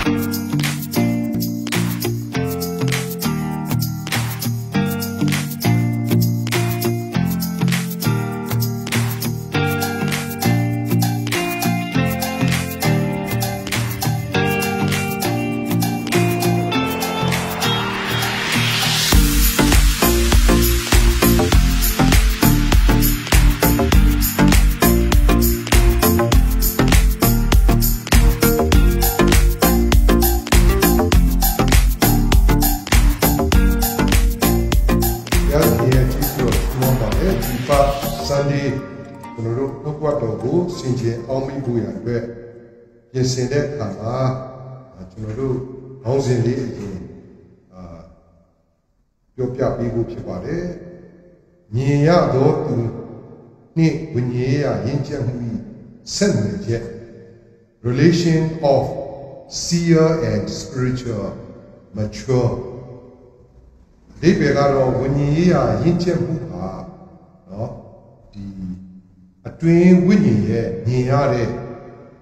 Sunday, no quarto, Sinji, Almi Buya, yes, in that Kama, housing Yopia Bibu Pipare, Nia do Ni Bunia, Injam, sandwich, relation of seer and spiritual mature. They began on Bunia, Injam. A twin winning ye, Niare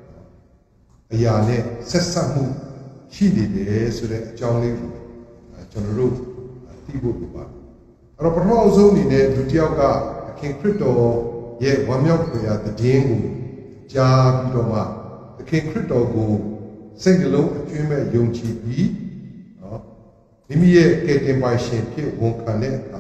Ayane, Sessamu, she did so that Johnny General Tibu. A proposal in a Dutiaga, a king crypto, yet one milk the Dingu, Ja Bidoma, the king crypto go, sing alone a dreamer young chief. Nimie getting by Shampi won't connect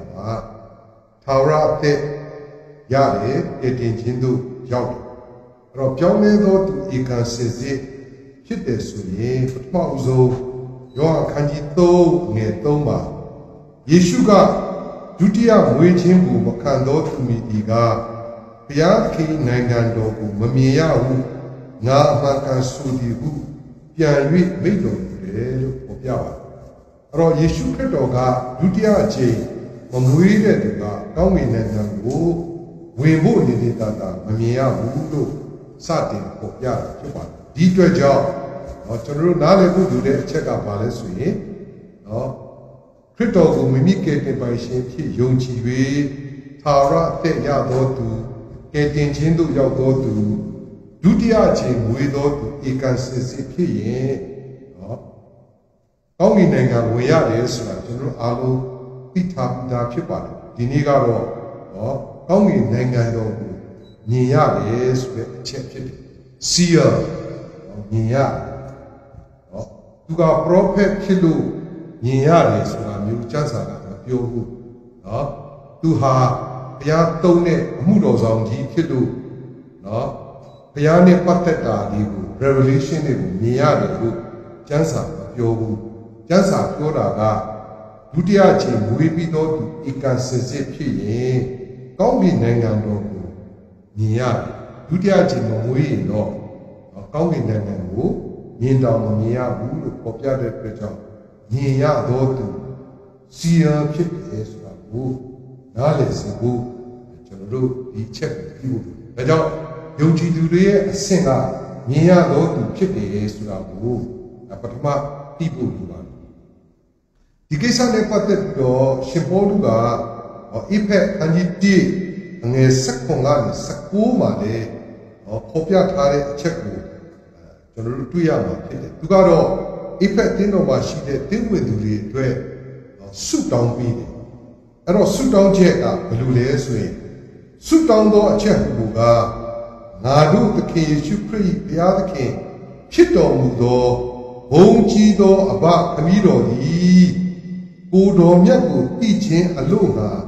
Tara te Yare, getting Hindu Yao. Ropione to Ikan Sezi, Hite Suni, Mauzo, Yoa Kanjito, Netoma, Yeshuga, Dutia, Muichimbu, Makando to Midiga, Piaki, Nangando, Mamia, Na Makan Sudi, Pianui, Mido, Opiawa. Ro Yeshu Kretoga, Dutia J, Mamuida, Kami Nango. We moved in the Mamia, Mudo, Satin, Popia, Dito job, or General Nale would do that check up balance with him. No, Crito will mimic by Shampi, Yonchi, Tara, Tenya to getting Chindu Yago to Dutiachi, Muido to Ikan Sisi, Only Nanga, we are this, General Alu, Pita, Pipa, Dinigaro, Only Nangando, Nia is checked. Seer, Nia. To go prophet Kilu, Nia is a Chansa, Yogu. To her, Piatone, Mudos on G Kilu. Piane Pateta, Revelation, Nia, Chansa, Yogu. Chansa, Yoda, Dutiachi, Muibido, Ikan Sesi, Kongi Nangando, Nia, Dudiaji Mui, no, Kongi Nango, Ninda Mia, Bulu, Popia de Prejo, Nia Dotu, Sia Pip is a boo, Nales a boo, General, he checked you. Bejo, Yoji Dure, a singer, Nia Dotu, Pip is a boo, a Patama, people do one. The Gisa Nepatet do, Shipoluga. Or Ipe and you did, and a Sakonga, Sakuma, or Popia Tare, Checkbook, General Tuyama, Tugaro, Ipe Dinova, she did with the suit down beating. And or suit down Jeka, Lule Swing. Suit down door Checkbuga, Nadu the king, you pray, the other king, Chito Mudo, Bonchido, Aba, Camido, Udo Miaku, teaching Aluna.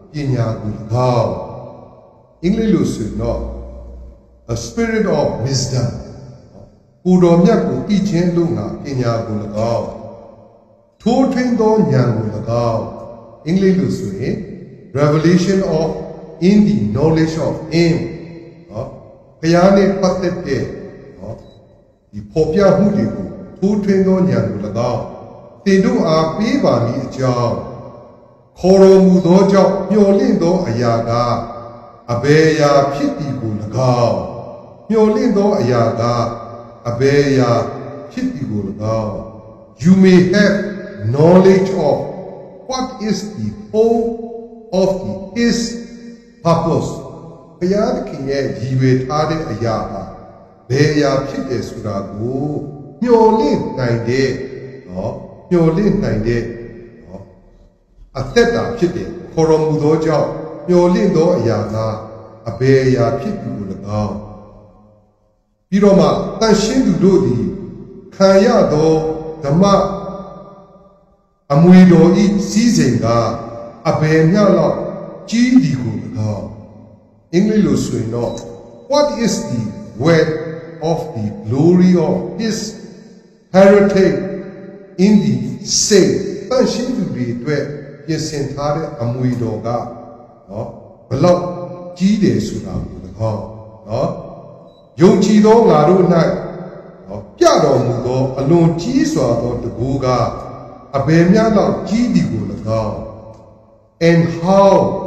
English no, a spirit of wisdom. Udo Miaku teaching Luna, Pinya Gulagao. Tortendo Nyan Gulagao. English revelation of in the knowledge of him. Payane Patete, the Popia Hudiku, Tortendo Nyan Gulagao. They do our Piba job. Koro Mudojo, Yolindo Ayaga, Abeya Pitigu Lagao, Yolindo Ayaga, Abeya Pitigu Lagao. You may have knowledge of what is the whole of his purpose. Payad King Jive Tade Ayaga, Beya Pite Surago, မျော်လင့်နိုင်တဲ့နော်မျော်လင့်နိုင်တဲ့နော်အသက်တာဖြစ်တယ်ခေါ်တော်မူသောကြောင့်မျော်လင့်သောအရာသာအဘယ်အရာဖြစ်သည်ကို၎င်းပြီးတော့မှတန်ရှင်းသူတို့သည်ခံရသောဓမ္မအမွေတော်ဤစည်းစိမ်ကအဘယ်မျှလောက်ကြီးသည်ကို၎င်းအင်္ဂလိပ်လိုဆိုရင်တော့ what is the weight of the glory of his heritage in the saint တန်ရှင်းသူတွေအတွက်ပြင်ဆင်ထားတဲ့အမွေတော်ကနော်ဘလောက်ကြီးတယ်ဆိုတာကို၎င်းနော်ယုံကြည်သောငါတို့၌နော်ပြတော်မူသောအလွန်ကြီးစွာသောတကူကအဘယ်မျှလောက်ကြီးသည်ကို၎င်း and how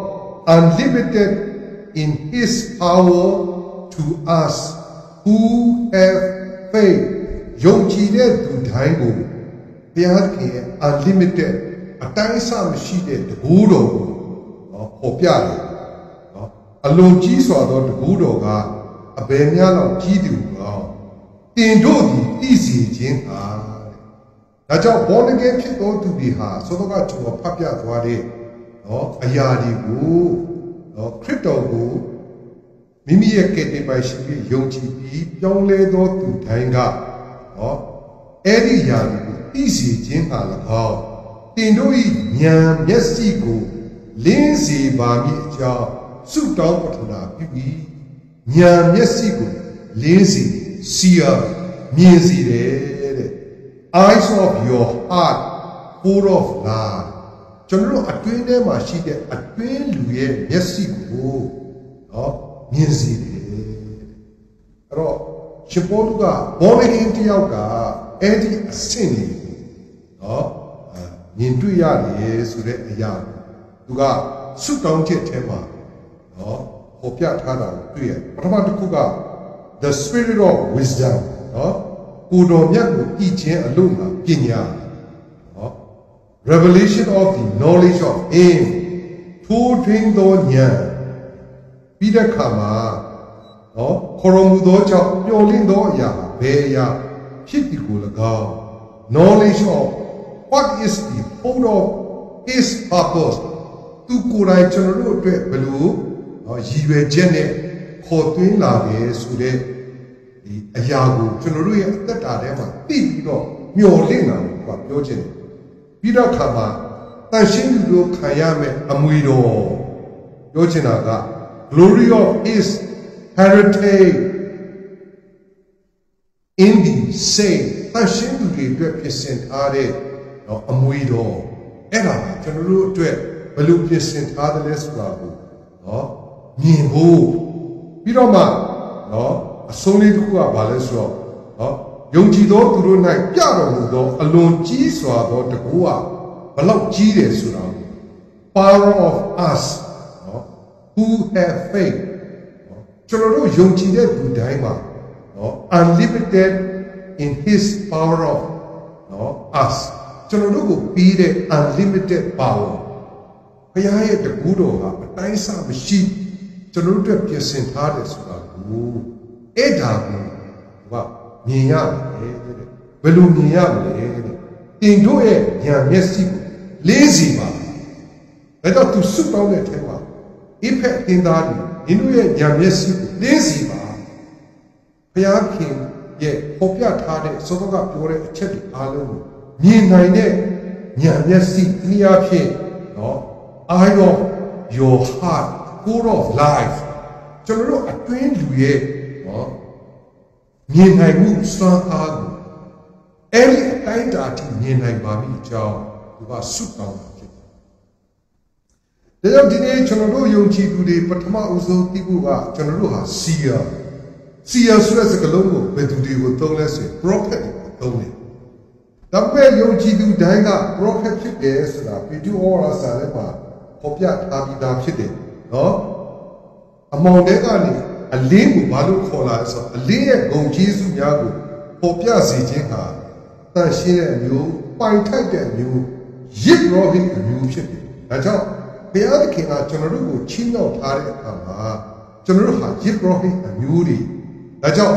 unlimited in his power to us who have faith ယုံကြည်တဲ့သူတိုင်းကိုဘုရားခင်ရဲ့ unlimited အတိုင်းအဆမရှိတဲ့တကူတော်ကိုနော်ပေါ်ပြတယ်နော်အလွန်ကြီးစွာသောတကူတော်ကအဘယ်များလောက်ကြီးသူကောတင်တို့သည်သိစေခြင်းဟာဒါကြောင့်ဘောလကဲဖြစ်သောသူတွေဟာသောတော့ကကျွန်တော်ဖတ်ပြသွားတဲ့နော်အရာတွေကိုနော်ခရစ်တော်ကိုမိမိရဲ့ကယ်တင်ပိုင်ရှင်ပြီးယုံကြည်ပြီးပြောင်းလဲသောသူတိုင်းကနော်အဲ့ဒီအရာတွေကိုသိစေခြင်းဟာ၎င်းတင်တို့၏ဉာဏ်မျက်စိကိုလင်းစေပါမည်အကြောင်းဆုတောင်းပတနာပြုပြီးဉာဏ်မျက်စိကိုလင်းစေစီရမြင်စေတယ်တဲ့ eyes of your heart full of light ကျွန်တော်တို့အတွင်းထဲမှာရှိတဲ့အတွင်းလူရဲ့မျက်စိကိုနော်မြင်စေတယ်အဲ့တော့ရှင်ပေါလုကဘောလကင်းတယောက်ကအဲ့ဒီအဆင့်လေးနော်မြင်တွေ့ရတယ်ဆိုတဲ့အရာသူကဆုတောင်းချက်ထဲမှာနော်ဟောပြထားတာကိုတွေ့ရပထမတစ်ခုက the spirit of wisdom နော်ကိုယ်တော်မြတ်ကိုဤခြင်းအလို့မှာပညာနော် revelation of the knowledge of him ထိုးထွင်းသောဉာဏ်ပြီးတဲ့အခါမှာနော်ခေါ်တော်မူသောကြောင့်ပျော်လင့်သောအရာဘယ်အရာဖြစ်သည်ကို၎င်း knowledge of what is the whole of his purpose သူကိုယ်တိုင်ကျွန်တော်တို့အတွက်ဘယ်လိုရည်ရွယ်ချက်နဲ့ခေါ်သွင်းလာတယ်ဆိုတဲ့ဒီအရာကိုကျွန်တော်တို့ရဲ့အသက်တာထဲမှာသိပြီးတော့မျှော်လင့်တာကိုပြောချင်တယ်ပြီးတော့ခါမှာတန်ရှင်းသူတို့ခံရမယ်အမွေတော်ပြောချင်တာက glory of his heritage in the saint တန်ရှင်းသူတွေအတွက်ပြင်ဆင်ထားတဲ့အမွေတော်အဲ့ဒါကျွန်တော်တို့အတွက်ဘယ်လိုပြင်ဆင်ထားတယ်လဲဆိုတာကိုနော်မြင်ဖို့ပြီးတော့မှနော်အဆုံးလေးတစ်ခုကဘာလဲဆိုတော့နော်ယုံကြည်သောသူတို့၌ပြတော်မူသောအလွန်ကြီးစွာသောတကူကဘလောက်ကြီးတယ်ဆိုတာကို power of us နော် who have faith နော်ကျွန်တော်တို့ယုံကြည်တဲ့သူတိုင်းမှာနော် unlimited in his power of နော် us ကျွန်တော်တို့ကိုပြီးတဲ့ unlimited power ဘုရားရဲ့တကူတော်ဟာအတိုင်းအဆမရှိကျွန်တော်တို့ပြင်ဆင်ထားတယ်ဆိုတာကိုအဲ့ဒါကိုမြင်ရမယ်တဲ့ဘယ်လိုမြင်ရမလဲတဲ့တင်တို့ရဲ့ဉာဏ်မျက်စိကိုလေးစီပါဒါကြောင့်သူစွတ်တောင်းတဲ့အထက်မှာအိဖက်တင်သားတွေနင်တို့ရဲ့ဉာဏ်မျက်စိကိုလေးစီပါဘုရားခင်ရဲ့ပေါ်ပြထားတဲ့သောသောကပြောတဲ့အချက်တွေအားလုံးကိုမြင်နိုင်တဲ့ဉာဏ်မျက်စိတရားဖြင့်နော် eye of your heart full of life ကျွန်တော်တို့အတွင်းလူရဲ့နော်မြင်နိုင်မှုစွမ်းအားကိုအဲ့ဒီအတိုင်းတာထိမြင်နိုင်ပါပြီအကြောင်းသူကဆုတောင်းတာဖြစ်တယ်ဒါကြောင့်ဒီနေ့ကျွန်တော်တို့ယုံကြည်သူတွေပထမအဆုံးသိဖို့ကကျွန်တော်တို့ဟာစီယာဆိုတဲ့စကားလုံးကိုဘယ်သူတွေကိုသုံးလဲဆိုရင် prophet ကိုသုံးတယ်ဒါပေမဲ့ယုံကြည်သူတိုင်းက prophet ဖြစ်တယ်ဆိုတာဗီဒီယိုဩဝါဒစာထဲမှာပေါ်ပြထားပြီးသားဖြစ်တယ်နော်အမောင်တဲကနေအလင်းကိုဘာလို့ခေါ်လာလဲဆိုတော့အလင်းရဲ့ဂုဏ်ကျေးဇူးများကိုပေါ်ပြစေခြင်းဟာတန်ရှင်းတဲ့အမျိုးပိုင်ထိုက်တဲ့အမျိုးရစ်ရောဟိအမျိုးဖြစ်တယ်ဒါကြောင့်ဘုရားသခင်ကကျွန်တော်တို့ကိုချီးမြှောက်ထားတဲ့အခါမှာကျွန်တော်တို့ဟာရစ်ရောဟိအမျိုးတွေဒါကြောင့်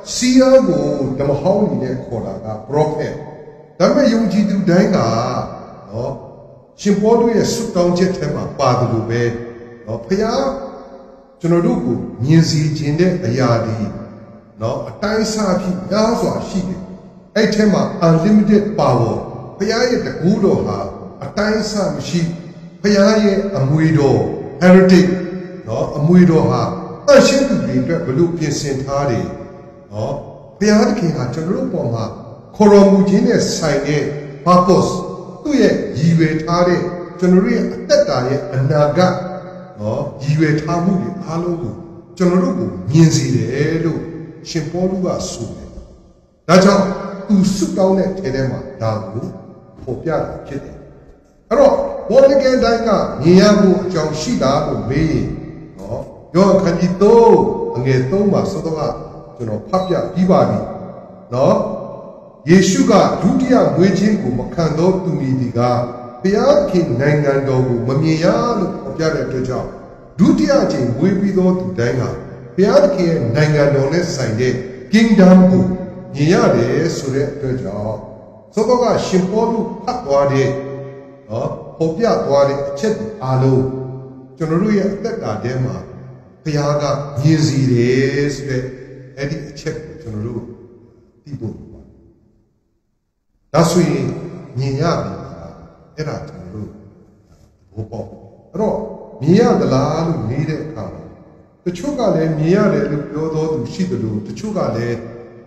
Siago, the Mahoney, Kola, Prophet. Dame Yunji do Danga, no, Shimpodu, a suit down Jetema, Father Lube, no, Paya, Jonoduku, Nizi, Jinde, Ayadi, no, a Taisapi, Yazwa, Shiki, a Tema, unlimited power, Paya, the Gudoha, a Taisa, Shi, Paya, a Muido, heretic, no, a Muidoha, a Shimpi, Belupian Saint Hardy, no, Paya, the King, a Jerupoma. Koromujine sign purpose to ye yiwe tare generate a tetaye anaga no yiwe tamu alogu generubu minzi lo shimpoluga sune daja tu suit down at tenema dagu popia kid aro born again danga niyamu chong shida lo me no yo kanjito ange toma sotoga jono papia bibadi no Yeshuga Dutia Waging Makando to Midiga, Piakin Nangando, Mamiya, Objada Teja, Dutia Jim Wibido to Danga, Piakin Nangandone Sande, Kingdom, Niade Sure Teja, Sotoga Shimpodu Patwade, Popia Twade, Chet Alo, Jonoruya Teta Dema, Piaga, Nizi, Eddie Chet Jonoru, people. That's why Niya era to Bopo. Ro, Mia the Lan needed come. The Chugale, Mia, the Yodo, the Shigalu, the Chugale,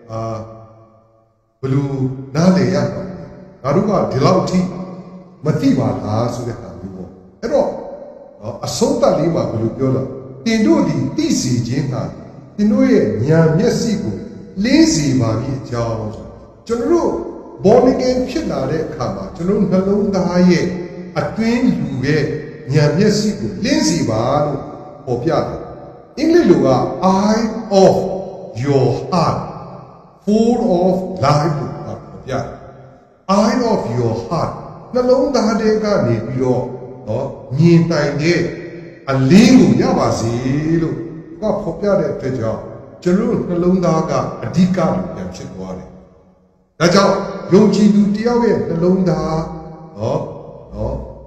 Blue Nale Yaka, Aruba, Delauti, Mativa, Las with the Ero, a Sota Lima, Blue Tindodi, Tisi Jinha, Tinoe, Nia Messigo, Lazy Mavi Jones, General. Born again, Pinade Kama, Tulun Halon Daye, a twin Luge, Nyamesiku, Lindsay Bar, Opiada. Inglilua, eye of your heart, full of life, Opiada. Eye of your heart, Nalon Dahadega Nebilo, no, Nintai, a lingu Yabazilo, got Opiada Teja, Jerun Halon Daga, a Dika, Yamshik. That's how Yonchi do Tiawe, the Londa, no,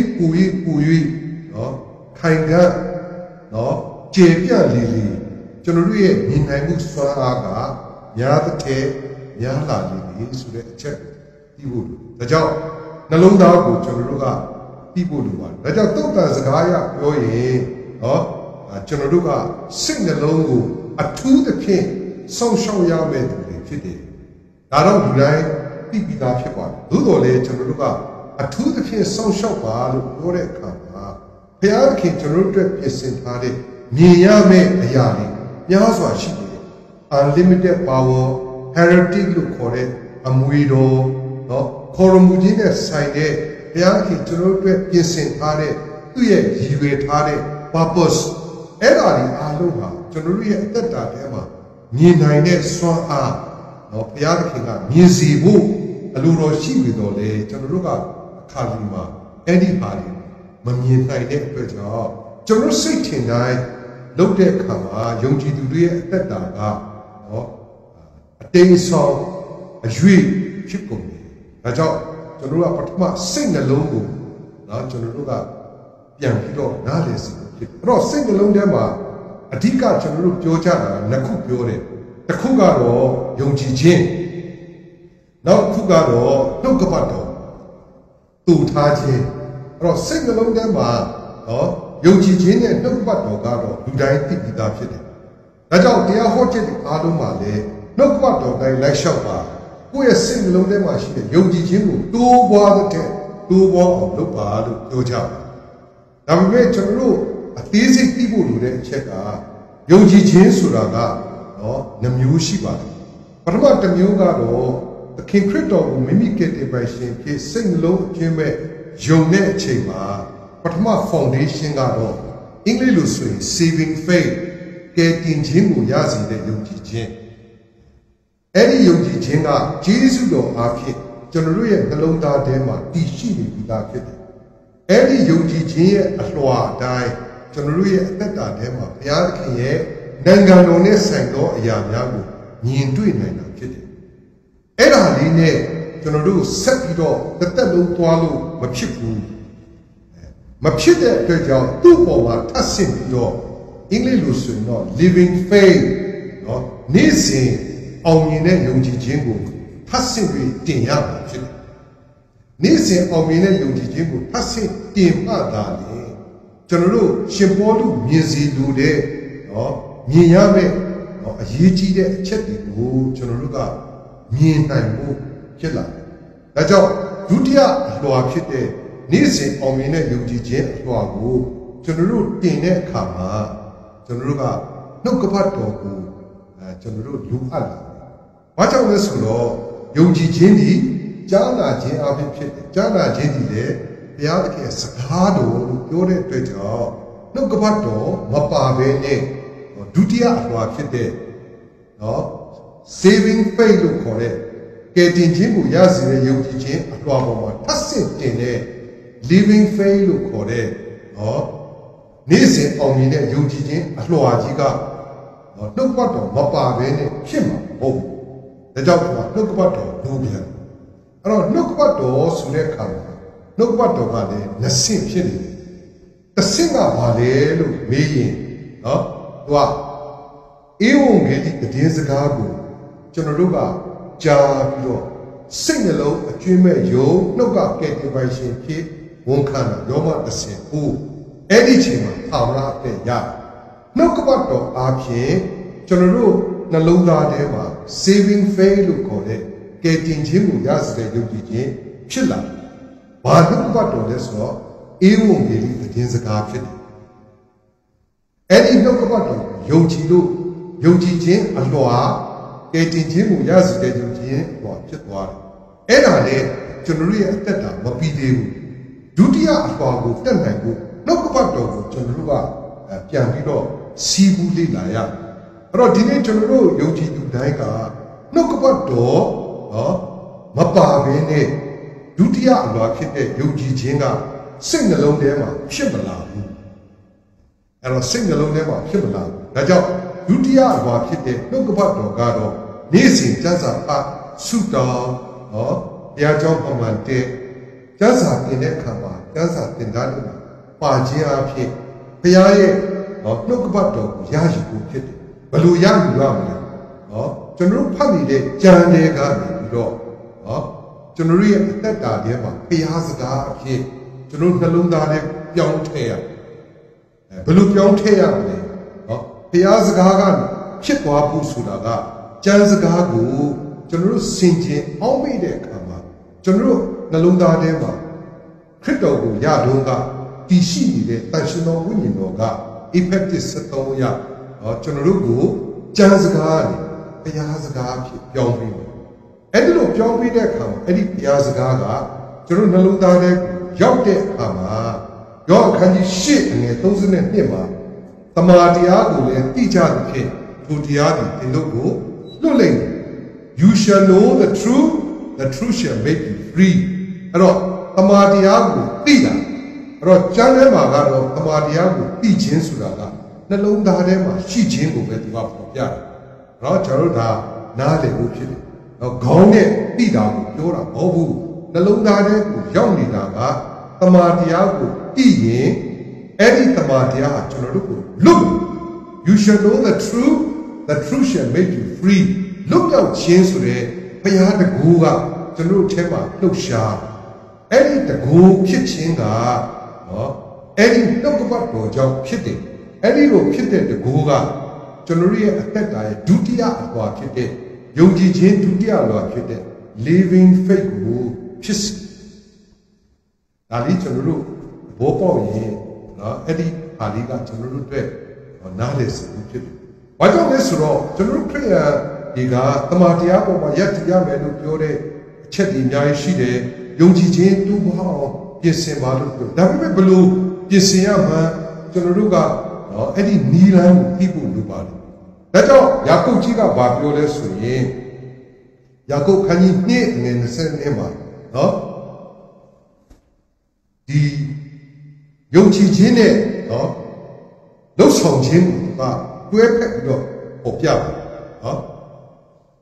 Pui, no, Kanga, no, Jabia Lily, Generally, Ninamu Swaga, Yadate, Yala Lily, so that check, he would. That's how Nalonda, Generuga, people do one. That's how Tota Zagaya, Yoye, no, Generuga, sing the longo, a to the king, some show Yame to the Adam Dunai, Pipita Pipa, Dudole, Generuga, a to the king, some show bar, Lore Kama, Piarki, Generuga, Pisin Tade, Niyame, Ayali, Yazwa Shiki, unlimited power, heretic look for it, a Muido, no, Koromudine Side, Piarki, Generuga, Pisin Tade, Tuye, Yive Tade, Purpose, Edari Aloha, Generally at that time, Ninaine Swan. No, Piakinga, Mizibu, a Luro Shibidole, Generuga, Kalima, Eddie Hardy, Mammy Nine Peja, General Satan Night, Lote Kama, Yonji Duria, Tetaga, a day song, a Jui, Chipcomi, Raja, General Patma, sing alone, now Generuga, Bianchido, Nales, Ross, sing alone Dema, a Dika General Pioja, Naku Piore. The Kugaro, Yonji Jin. Now Kugaro, no Kapato. Tu Taji. Or sing along them are, Yonji Jin and no Kapato Garo, who died to be that. That's how they are watching Adomale, no Kapato, like Shapa. Who is sing along them are Yonji Jin, two war the ten, two war of Lupa, Yoja. Now we wait to know a easy people who check Yonji Jin Suraga. Namushi Parama Tamuga, the King Crypto, mimicated by Shin, sing low, Jimmy, Jone Chema, Patama Foundation Garo, English saving faith, getting Jimu Yazi, the Yogi Jin. Eddie Yogi Jinga, Jesus do Aki, Generally, the Londa Dema, Tishi without it. Eddie Yogi Jin, a Loa die, Generally, at that Dema, Piarki. Nanganone Sango Yamago, nhìnတွေ့နိုင်တာဖြစ်တယ်အဲ့ဒါလေးနဲ့ကျွန်တော်တို့ဆက်ပြီးတော့တစ်သက်လုံးသွားလို့မဖြစ်ဘူးမဖြစ်တဲ့အတွက်ကြောင့်သူ့ပေါ်မှာထပ်ဆင့်ပြီးတော့အင်္ဂလိပ်လိုဆိုရင်တော့ living faith နော်နေ့စဉ်အောင်မြင်တဲ့ယုံကြည်ခြင်းကိုထပ်ဆင့်ပြီးတင်ရမှာဖြစ်တယ်နေ့စဉ်အောင်မြင်တဲ့ယုံကြည်ခြင်းကိုထပ်ဆင့်တင်မှသာလေကျွန်တော်တို့ရှင်ပေါလုမြင်စီလိုတဲ့နော်မြင်ရမယ့်နော်အရေးကြီးတဲ့အချက်တွေကိုကျွန်တော်တို့ကမြင်နိုင်ဖို့ဖြစ်လာတယ်။ဒါကြောင့်ဒုတိယအလွှာဖြစ်တဲ့နေ့စဉ်အောင်မြင်တဲ့ယုံကြည်ခြင်းအလွှာကိုကျွန်တော်တို့တင်တဲ့အခါမှာကျွန်တော်တို့ကနှုတ်ကပတ်တော်ကိုကျွန်တော်တို့လူအပ်လာတယ်။ဘာကြောင့်လဲဆိုတော့ယုံကြည်ခြင်းဒီကြားနာခြင်းအဖြစ်ဖြစ်တယ်။ကြားနာခြင်းဒီလေဘုရားသခင်စကားတော်လို့ပြောတဲ့အတွက်ကြောင့်နှုတ်ကပတ်တော်မပါဘဲနဲ့ဒုတိယအလွှာဖြစ်တဲ့နော် saving faith လို့ခေါ်တဲ့ကယ်တင်ခြင်းကိုရစေတဲ့ယုံကြည်ခြင်းအလွှာပေါ်မှာထပ်ဆင့်တင်တဲ့ living faith လို့ခေါ်တဲ့နော်နေ့စဉ်အောင်မြင်တဲ့ယုံကြည်ခြင်းအလွှာကြီးကနှုတ်ကပတ်တော်မပါဘဲနဲ့ဖြစ်မှာမဟုတ်ဘူး။ဒါကြောင့်နှုတ်ကပတ်တော်လိုပြန်အဲ့တော့နှုတ်ကပတ်တော်ဆိုတဲ့အခါမှာနှုတ်ကပတ်တော်ကလည်းနှစ်ဆင့်ဖြစ်နေတယ်။တစ်ဆင့်ကဘာလဲလို့မေးရင်နော်သူကဧဝံဂေလိသတင်းစကားကိုကျွန်တော်တို့ကကြားပြီးတော့စိတ်နှလုံးအကျွမ်းမဲ့ယုံနှုတ်ကကယ်တင်ပိုင်ရှင်ဖြစ်ဝန်ခံတာယောမ30ကိုအဲ့ဒီချိန်မှာအာမရတဲ့ရနှုတ်ကပတ်တော်အားဖြင့်ကျွန်တော်တို့နှလုံးသားထဲမှာ saving faith လို့ခေါ်တဲ့ကယ်တင်ခြင်းကိုရစေတဲ့ယုံကြည်ခြင်းဖြစ်လာတယ်။ဘာနှုတ်ကပတ်တော်လဲဆိုတော့ဧဝံဂေလိသတင်းစကားဖြစ်တယ်။အဲ့ဒီနှုတ်ကပတ်တော်ယုံကြည်လို့ယုံကြည်ခြင်းအလွှာကယ်တင်ခြင်းကိုရစေတဲ့ယုံကြည်ခြင်းအလွှာဖြစ်သွားတယ်။အဲ့ဒါနဲ့ကျွန်တော်တို့ရဲ့အသက်တာမပြီးသေးဘူး။ဒုတိယအလွှာကိုတက်နိုင်ဖို့နှုတ်ကပတ်တော်ကိုကျွန်တော်တို့ကပြန်ပြီးတော့စီးပူးလေ့လာရအဲ့တော့ဒီနေ့ကျွန်တော်တို့ယုံကြည်သူတိုင်းကနှုတ်ကပတ်တော်နော်မပါဘဲနဲ့ဒုတိယအလွှာဖြစ်တဲ့ယုံကြည်ခြင်းကစိတ်နှလုံးထဲမှာဖြစ်မလာဘူးအဲ့တော့စိတ်နှလုံးထဲမှာဖြစ်မလာဘူးဒါကြောင့်ဒုတိယအလွှာဖြစ်တဲ့နှုတ်ကပတ်တော်ကတော့နေ့စဉ်ကျမ်းစာဖတ်ဆုတောင်းနော်ဘုရားကျောင်းပေါ်မှာတဲ့ကျမ်းစာသင်တဲ့အခါမှာကျမ်းစာသင်သားတွေပါခြင်းအဖြစ်ဘုရားရဲ့နှုတ်ကပတ်တော်ကိုရယူဖို့ဖြစ်တယ်ဘယ်လိုရယူရမလဲကျွန်တော်တို့ဖတ်နေတဲ့ကျမ်းတွေကနေပြီးတော့ကျွန်တော်တို့ရဲ့အသက်တာထဲမှာဘုရားစကားအဖြစ်ကျွန်တော်နှလုံးသားထဲပြောင်းထည့်ရဘယ်လိုပြောင်းထည့်ရမလဲဘုရားစကားကဖြစ်သွားဖို့ဆိုတာကကျမ်းစကားကိုကျွန်တော်တို့ဆင်ခြင်အောက်မေ့တဲ့အခါမှာကျွန်တော်တို့နှလုံးသားထဲမှာခရစ်တော်ကိုရတော့ကတည်ရှိနေတဲ့တန်ရှင်တော်ဝိညာဉ်တော်က effective 73ရကျွန်တော်တို့ကိုကျမ်းစကားနဲ့ဘုရားစကားဖြစ်ပြောင်းပြီးတယ်အဲ့ဒီလိုပြောင်းပြီးတဲ့အခါမှာအဲ့ဒီဘုရားစကားကကျွန်တော်နှလုံးသားထဲရောက်တဲ့အခါမှာယောအခန်းကြီး8အငယ်32မှာတမာတရားကိုလည်းသိကြသဖြင့်ထိုတရားသည်သင်တို့ကိုလွတ်လိမ့်မယ် you shall know the truth shall make you free အဲ့တော့တမာတရားကိုသိတာအဲ့တော့ကျမ်းထဲမှာကတော့တမာတရားကိုသိခြင်းဆိုတာကနှလုံးသားထဲမှာရှိခြင်းကိုပဲသူကဖော်ပြတယ်။နော်ကျွန်တော်တို့ဒါနားလည်ဖို့ဖြစ်တယ်။နော်ခေါင်းနဲ့သိတာကိုပြောတာမဟုတ်ဘူး။နှလုံးသားထဲကိုရောက်နေတာကတမာတရားကိုသိရင်အဲ့ဒီတမာတရားဟာကျွန်တော်တို့ကိုလွတ် You shall know the truth shall make you free လွတ်ရောက်ခြင်းဆိုတဲ့ဘုရားတကူကကျွန်တော်တို့ထဲမှာလှုပ်ရှားအဲ့ဒီတကူဖြစ်ခြင်းကနော်အဲ့ဒီနှုတ်ကပတ်တော်ကြောင့်ဖြစ်တယ်အဲ့ဒီလိုဖြစ်တဲ့တကူကကျွန်တော်ရဲ့အသက်တာရဲ့ဒုတိယအလွှာဖြစ်တဲ့ယုံကြည်ခြင်းဒုတိယအလွှာဖြစ်တဲ့ living faith ကိုဖြစ်စေဒါလေးကျွန်တော်တို့ဘောပေါက်ရင်နော်အဲ့ဒီဟာလေးကကျွန်တော်တို့အတွက်နားလည်စေဖြစ်တယ်။ဘာကြောင့်လဲဆိုတော့ကျွန်တော်တို့ခရိယာတွေကတမန်တရားပေါ်မှာယက်တည်ရမယ်လို့ပြောတဲ့အချက်တွေအများကြီးရှိတယ်။ယုံကြည်ခြင်းတူမအောင်ပြင်ဆင်ပါလို့ပြော။ဒါပေမဲ့ဘယ်လိုပြင်ဆင်ရမှန်းကျွန်တော်တို့ကနော်အဲ့ဒီနီလန်းကိုသိဖို့လိုပါတယ်။ဒါကြောင့်ယာကုပ်ကြီးကဘာပြောလဲဆိုရင်ယာကုပ်ခန်းကြီး2အငယ်20မှာနော်ဒီယုံကြည်ခြင်းနဲ့နော်လှုပ်ဆောင်ခြင်းကတွဲဖက်ပြီးတော့ပေါ်ပြပါနော်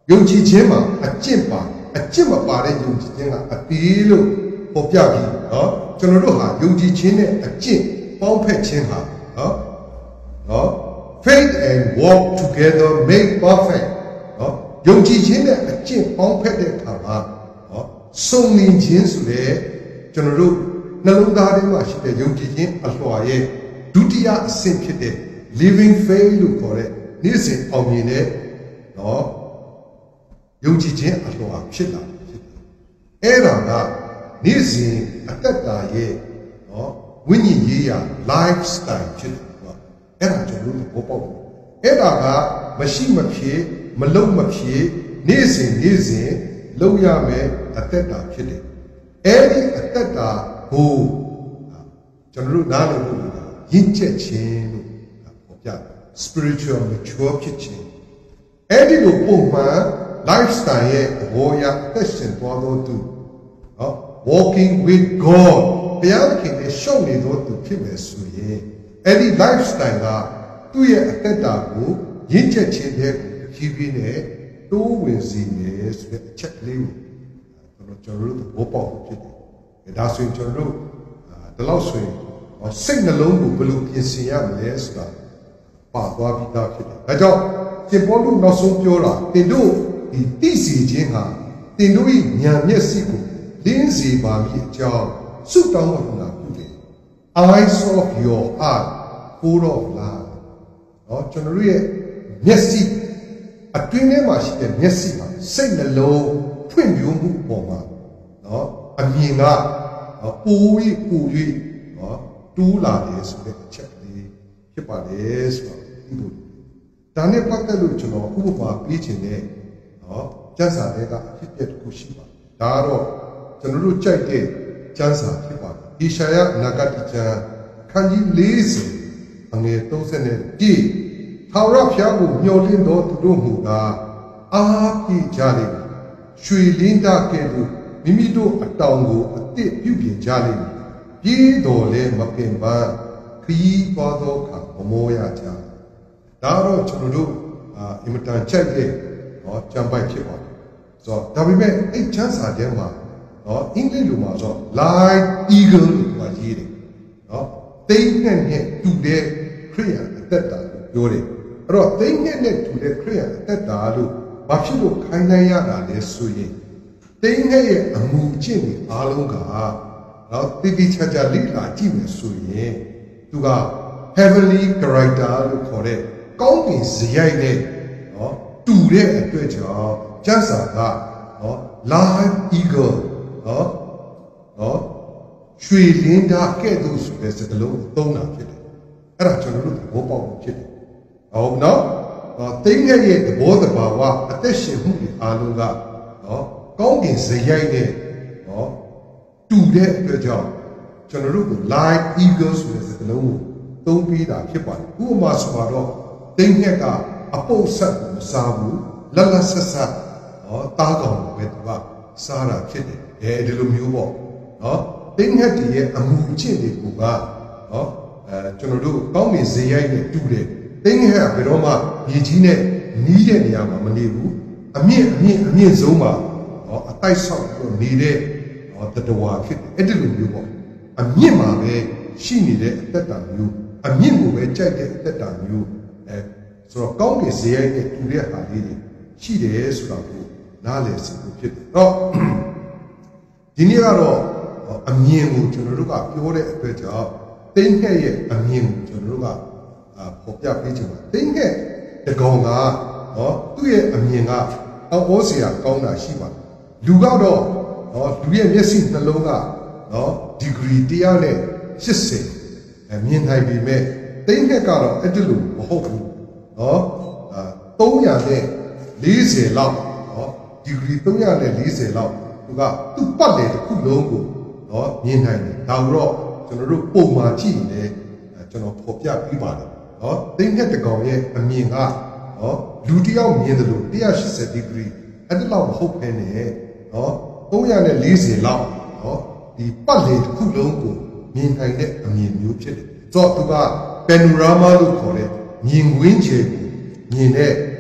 ယုံကြည်ခြင်းမှာအကျင့်ပါအကျင့်မပါတဲ့ယုံကြည်ခြင်းကအသေးလို့ပေါ်ပြပြီးနော်ကျွန်တော်တို့ဟာယုံကြည်ခြင်းနဲ့အကျင့်ပေါင်းဖက်ခြင်းဟာနော် faith and walk together make perfect နော်ယုံကြည်ခြင်းနဲ့အကျင့်ပေါင်းဖက်တဲ့အခါမှာနော်စုံလင်ခြင်းဆိုတဲ့ကျွန်တော်တို့နှလုံးသားထဲမှာရှိတဲ့ယုံကြည်ခြင်းအလွှာရဲ့ဒုတိယအဆင့်ဖြစ်တဲ့ living faith လို့ခေါ်တဲ့နေ့စဉ်အောင်မြင်တဲ့နော်ယုံကြည်ခြင်းအလွှာဖြစ်လာဖြစ်တယ်။အဲ့ဒါကနေ့စဉ်အသက်တာရဲ့နော်ဝိညာဉ်ရေးရာ lifestyle ဖြစ်တယ်ကွာ။အဲ့ဒါကျွန်တော်တို့သဘောပေါက်တယ်။အဲ့ဒါကမရှိမဖြစ်မလုံမဖြစ်နေ့စဉ်လုပ်ရမယ်အသက်တာဖြစ်တယ်။အဲ့ဒီအသက်တာကိုကျွန်တော်တို့နားလည်ဖို့ရင့်ကျက်ခြင်းလို့ပြောပြတယ် spiritual mature ဖြစ်ခြင်းအဲ့ဒီလိုပုံမှန် lifestyle ရဲ့သဘောအရအသက်ရှင်သွားသောသူနော် walking with God ဘုရားခင်နဲ့ရှောက်နေသောသူဖြစ်မယ်ဆိုရင်အဲ့ဒီ lifestyle ကသူ့ရဲ့အသက်တာကိုရင့်ကျက်ခြင်းတဲ့ဖြည်းဖြည်းနဲ့တိုးဝင်စေမယ်ဆိုတဲ့အချက်ကလေးကိုကျွန်တော်တို့သဘောပေါက်ဖြစ်တယ်ဒါဆိုရင်ကျွန်တော်တို့ဒီလောက်ဆိုရင်စိတ်နှလုံးကိုဘယ်လိုပြင်ဆင်ရမလဲဆိုတာပါသွားပြီးသားဖြစ်တယ်။ဒါကြောင့်ရှင်ပေါလုနောက်ဆုံးပြောတာတင်တို့ဒီသိစေခြင်းဟာတင်တို့၏ဉာဏ်မျက်စိကိုလင်းစေပါမည်အကြောင်းဆုတောင်းဝတ်ပြုတယ်။ Eyes of your heart full of love နော်ကျွန်တော်ရဲ့မျက်စိအတွင်းထဲမှာရှိတဲ့မျက်စိမှာစိတ်နှလုံးဖွင့်ပြမှုပေါ်မှာနော်အမြင်ကပူ၍နော်တူးလာတယ်ဆိုတဲ့အချက်ကလေးဖြစ်ပါတယ်ဆိုတော့ဒီလိုဒါနဲ့ပတ်သက်လို့ကျွန်တော်ဥပမာပေးခြင်းနဲ့နော်ကျမ်းစာတွေကအဖြစ်အပျက်တစ်ခုရှိပါတယ်ဒါကတော့ကျွန်တော်တို့ကြိုက်တဲ့ကျမ်းစာဖြစ်ပါတယ်ဣရှာယနဂတိကျမ်းခန်းကြီး40အငယ်30ပြည့်ထာဝရဘုရားကိုမျှော်လင့်တော်သူတို့မူကားအားပြည့်ကြလိမ့်မည်ရွှေလင်းတာကဲ့သို့မိမိတို့အတောင်ကိုအသစ်ပြုပြင်ကြလိမ့်မည်ပြေးတော်လဲမပင်ပန်းခရီးသွားသောအခါမမောရကြဒါတော့ကျွန်တော်တို့အင်မတန်ကြိုက်တဲ့နော်ကြံပိုက်ဖြစ်ပါတယ်ဆိုတော့ဒါပေမဲ့အဲ့ချမ်းစာထဲမှာနော်အင်္ဂလိပ်လိုမှာဆို like eagle လို့ပြောရေးတယ်နော်သိန်းနဲ့တူတဲ့ခရိယာအသက်တာလို့ပြောတယ်အဲ့တော့သိန်းနဲ့တူတဲ့ခရိယာအသက်တာလို့ဘာဖြစ်လို့ခိုင်းနိုင်ရတာလဲဆိုရင်သိန်းရဲ့အမှုအကျင့်တွေအားလုံးကနော်တိတိကျကျလိလာကြည့်မယ်ဆိုရင်သူက heavenly character လို့ခေါ်တဲ့ကောင်းကင်ဇယိုက်နဲ့နော်တူတဲ့အတွက်ကြောင့်ကျမ်းစာကနော် live eagle နော်ရွှေလင်းတာကဲ့သို့ဆိုတဲ့စကားလုံးသုံးတာဖြစ်တယ်အဲ့ဒါကျွန်တော်တို့သဘောပေါက်ဖို့ဖြစ်တယ်ဟုတ်နော်သိငယ်ရဲ့သဘောတဘာဝအသက်ရှင်မှုတွေအားလုံးကနော်ကောင်းကင်ဇယိုက်နဲ့နော်တူတဲ့အတွက်ကြောင့်ကျွန်တော်တို့ကို live eagle ဆိုတဲ့စကားလုံးကိုသုံးပြီးတာဖြစ်ပါတယ်ဥပမာဆိုတော့သိငယ်ကအပုပ်ဆက်ကိုမစားဘူးလက်လက်ဆက်ဆက်နော်တားကောင်ပဲသူကစားတာဖြစ်တယ်အဲဒီလိုမျိုးပေါ့နော်သိငယ်တည်းရဲ့အမှုအကျင့်တွေကနော်ကျွန်တော်တို့ကောင်းကင်ဇယိုက်နဲ့တူတယ်သိငယ်ကဘယ်တော့မှမြေကြီးနဲ့နီးတဲ့နေရာမှာမနေဘူးအမြင့်ဆုံးမှာနော်အတိုက်ဆောက်ပြီးနေတဲ့တတဝါဖြစ်တယ်အဲ့ဒီလိုမျိုးပေါ့အမြင့်မှာပဲရှိနေတဲ့အသက်တာမျိုးအမြင့်ကိုပဲကြိုက်တဲ့အသက်တာမျိုးဆိုတော့ကောင်းကင်ဇယိုက်နဲ့တူတဲ့ဟာလေးတွေရှိတယ်ဆိုတာကိုနားလည်စေဖို့ဖြစ်တယ်တော့ဒီနေ့ကတော့အမြင်ကိုကျွန်တော်တို့ကပြောတဲ့အတွက်ကြောင့်သိငယ်ရဲ့အမြင်ကိုကျွန်တော်တို့ကပေါ်ပြပေးချင်ပါတယ်သိငယ်တကောင်ကနော်သူ့ရဲ့အမြင်ကအောက်ဩစရာကောင်းတာရှိပါတယ်လူကတော့နော်လူရဲ့မျက်စိနှလုံးကနော်ဒီဂရီ180မြင်နိုင်ပြီမဲ့သိငယ်ကတော့အဲ့ဒီလိုမဟုတ်ဘူးနော်340လောက်နော်ဒီဂရီ340လောက်သူကသူ့ပတ်လေတစ်ခုလုံးကိုနော်မြင်နိုင်တယ်ဒါတော့ကျွန်တော်တို့ပုံမှန်ကြည့်ရင်လည်းကျွန်တော်ဖော်ပြပြီးပါတယ်နော်သိငယ်တကောင်ရဲ့အမြင်ကနော်လူတစ်ယောက်မြင်တယ်လို့180ဒီဂရီအဲ့ဒီလောက်မဟုတ်ဘဲနဲ့နော်340လောက်နော်ဒီပတ်လေတစ်ခုလုံးကိုမြင်နိုင်တဲ့အမြင်မျိုးဖြစ်တယ်ဆိုတော့သူက panorama လို့ခေါ်တဲ့မြင်ကွင်းခြေကိုမြင်တဲ့သ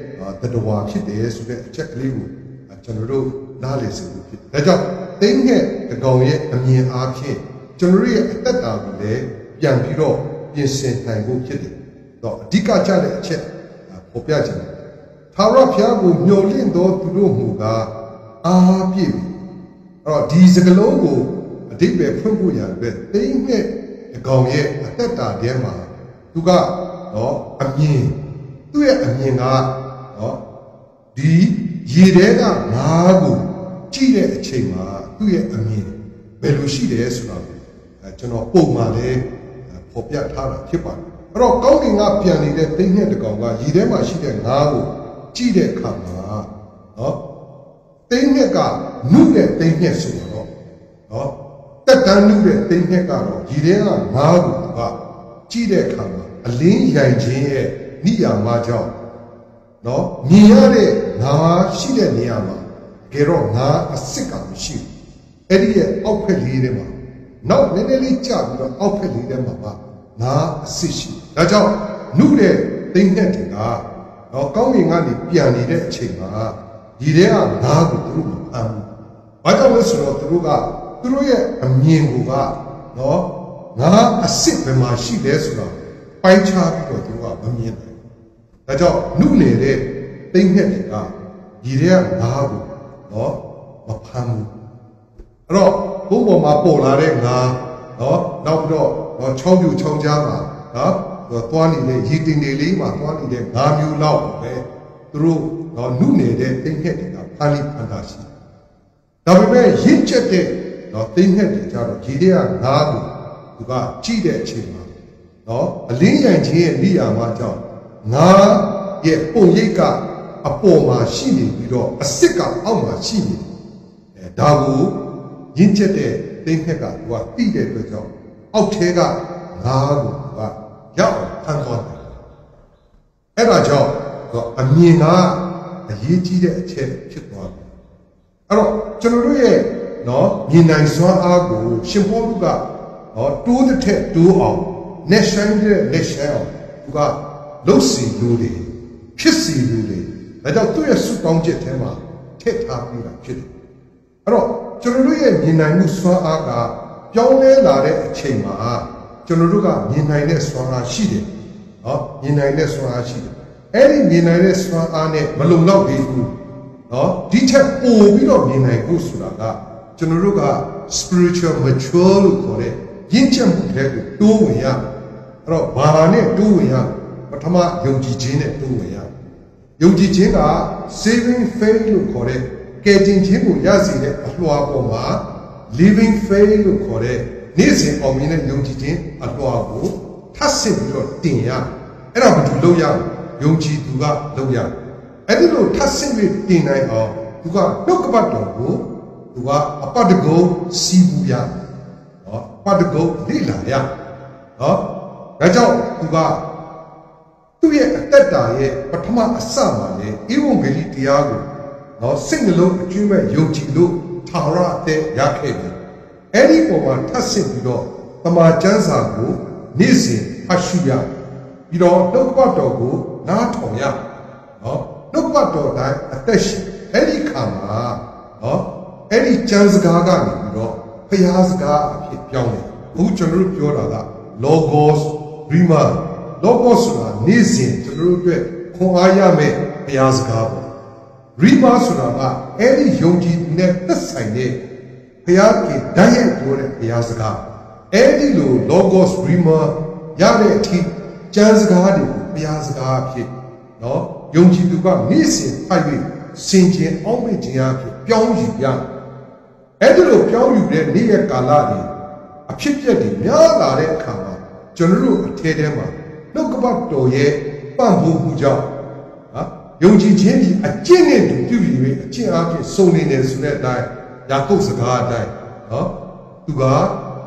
တတော်ဖြစ်တယ်ဆိုတဲ့အချက်ကလေးကိုကျွန်တော်တို့နားလည်စေလို့ဖြစ်ဒါကြောင့်သိငှက်တကောင်ရဲ့အမြင်အားဖြင့်ကျွန်တော်ရဲ့အသက်တာကိုလည်းပြန်ပြီးတော့ပြင်ဆင်နိုင်ဖို့ဖြစ်တယ်တော့အဓိကကျတဲ့အချက်ပေါ်ပြခြင်းသာရဖျားကိုမျှော်လင့်သောသူတို့မူကားအားပြည့်ပြီအဲ့တော့ဒီစကလုံးကိုအဓိပ္ပာယ်ဖွင့်ဖို့ရတဲ့သိငှက်တကောင်ရဲ့အသက်တာထဲမှာသူကနော်အမြင်သူ့ရဲ့အမြင်ကနော်ဒီရေထဲကငါးကိုကြည့်တဲ့အချိန်မှာသူ့ရဲ့အမြင်ဘယ်လိုရှိတယ်ဆိုတာကိုကျွန်တော်ပုံမှန်လေးဖော်ပြထားတာဖြစ်ပါတယ်အဲ့တော့ကောင်းကင်ကပြန်နေတဲ့သိငှက်တကောင်ကရေထဲမှာရှိတဲ့ငါးကိုကြည့်တဲ့အခါမှာနော်သိငှက်ကနုတဲ့သိငှက်ဆိုတော့နော်တက်တန်းနုတဲ့သိငှက်ကတော့ရေထဲကငါးကိုကကြည့်တဲ့အခါမှာအလင်းရိုင်ခြင်းရဲ့နိယာမကြောင့်နော်မြင်ရတဲ့ငါးရှိတဲ့နေရာမှာကြတော့ငါးအစစ်ကမရှိဘူးအဲ့ဒီရဲ့အောက်ဖက်လေးထဲမှာနောက်နည်းနည်းလေးကြာပြီးတော့အောက်ဖက်လေးထဲမှာငါးအစစ်ရှိဒါကြောင့်နုတဲ့သိငှက်တွေကနော်ကောင်းကင်ကနေပြန်နေတဲ့အချိန်မှာဒီထဲကငါးကိုသူတို့မဖမ်းဘူးဘာကြောင့်လဲဆိုတော့သူတို့ရဲ့အမြင်ကိုနော်ငါးအစစ်ဘယ်မှာရှိလဲဆိုတော့ပိုင်းခြားပြီးတော့သူတို့ကမမြင်နိုင်ဘူးဒါကြောင့်နုနေတဲ့သိငှက်တွေကဒီထဲကငါးကိုနော်မဖမ်းဘူးအဲ့တော့ဘုံပေါ်မှာပေါ်လာတဲ့ငါးနော်နောက်ပြီးတော့ချောင်းပြူချောင်းကြားမှာနော်သွားနေတဲ့ရေတင်တွေလေးမှာသွားနေတဲ့ငါးမျိုးလောက်ပဲသူတို့နုနေတဲ့သိငှက်တွေကဖမ်းလိဖမ်းတာရှိဒါပေမဲ့ရင့်ချက်တဲ့သိငှက်တွေကြတော့ရေထဲကငါးကိုသူကကြည့်တဲ့အချိန်မှာနော်အလင်းရိုင်ခြင်းရဲ့နေရာမှာကြောင့်ငါးရဲ့ပုံရိပ်ကအပေါ်မှာရှိနေပြီးတော့အစစ်ကအောက်မှာရှိနေတယ်ဒါကိုရင့်ချက်တဲ့သိငှက်ကသူကတိတဲ့အတွက်ကြောင့်အောက်ထဲကငါးကိုသူကရောက်ဖမ်းသွားတယ်အဲ့ဒါကြောင့်အမြင်ကအရေးကြီးတဲ့အချက်ဖြစ်သွားတယ်အဲ့တော့ကျွန်တော်တို့ရဲ့နော်မြင်နိုင်စွမ်းအားကိုရှင်ပေါလုကတိုးတဲ့ထက်တိုးအောင်နဲ့ဆိုင်တဲ့လက်ဆိုင်အောင်သူကလှုပ်စီလို့တယ်ဖြစ်စီလို့တယ်ဒါကြောင့်သူ့ရဲ့စုပေါင်းချက်ထဲမှာထည့်ထားပြီးတာဖြစ်တယ်အဲ့တော့ကျွန်တော်တို့ရဲ့မြင်နိုင်မှုစွမ်းအားကပြောင်းလဲလာတဲ့အချိန်မှာကျွန်တော်တို့ကမြင်နိုင်တဲ့စွမ်းအားရှိတယ်နော်မြင်နိုင်တဲ့စွမ်းအားရှိတယ်အဲ့ဒီမြင်နိုင်တဲ့စွမ်းအားနဲ့မလုံလောက်သေးဘူးနော်ဒီချက်ပို့ပြီးတော့မြင်နိုင်ဖို့ဆိုတာကကျွန်တော်တို့က spiritual mature လို့ခေါ်တဲ့ရင့်ကျက်မှုတဲ့ကိုတိုးဝင်ရအဲ့တော့ဘာနဲ့တိုးဝင်ရပထမယုံကြည်ခြင်းနဲ့တိုးဝင်ရယုံကြည်ခြင်းက saving faith လို့ခေါ်တဲ့ကယ်တင်ခြင်းကိုရစေတဲ့အလွှာပေါ်မှာ living faith လို့ခေါ်တဲ့နေ့စဉ်အောင်မြင်တဲ့ယုံကြည်ခြင်းအလွှာကိုထပ်ဆင့်ပြီးတော့တင်ရအဲ့ဒါဘာလို့လုပ်ရယုံကြည်သူကလုပ်ရအဲ့ဒီလိုထပ်ဆင့်ပြီးတင်နိုင်အောင်သူကနှုတ်ကပတ်တော်ကိုသူကအပတ်တကုံစီးပူးရနော်ပတ်တကုံလေ့လာရနော်ဒါကြောင့်သူ့ရဲ့အသက်တာရဲ့ပထမအစမှာလေဧဝံဂေလိတရားကိုနော်စိတ်နှလုံးအကျွမ်းမဲ့ယုံကြည်လို့ထာဝရအသက်ရခဲ့တယ်အဲ့ဒီပုံမှာထပ်ဆင့်ပြီးတော့တမန်ကျမ်းစာကိုနေ့စဉ်ဖတ်ရှုရပြီးတော့နှုတ်ကပတ်တော်ကိုနားထောင်ရနော်နှုတ်ကပတ်တော်တိုင်းအသက်ရှင်အဲ့ဒီခါမှာနော်အဲ့ဒီကျမ်းစကားကနေပြီးတော့ဘုရားစကားအဖြစ်ပြောင်းတယ်အခုကျွန်တော်တို့ပြောတာက logos rhema logos ဆိုတာနေ့စဉ်ကျွန်တော်တို့အတွက်ခွန်အားရမယ်ဘုရားစကားပေါ့ rhema ဆိုတာကအဲ့ဒီယုံကြည်တဲ့သက်ဆိုင်တဲ့ဘုရားကဓာတ်ရိုက်ပြောတဲ့ဘုရားစကားအဲ့ဒီလို logos rhema ရတဲ့အထိကျမ်းစကားတွေကိုဘုရားစကားအဖြစ်နော်ယုံကြည်သူကနေ့စဉ်ဖတ်၍စင်ကြင်အောင်မဲ့ခြင်းအဖြစ်ပြောင်းယူရအဲ့ဒီလိုပြောင်းယူတဲ့နေ့ရက်ကာလတွေအဖြစ်ပြက်တွေများလာတဲ့အခါမှာကျွန်တော်တို့အထဲထဲမှာနှုတ်ကပတ်တော်ရဲ့ပံ့ပိုးမှုကြောင့်ယုံကြည်ခြင်းဒီအကျင့်နဲ့တူပြုပြီးအကျင့်အဖြစ်စုံနေတယ်ဆိုတဲ့အတိုင်းယာကုပ်စကားအတိုင်းနော်သူက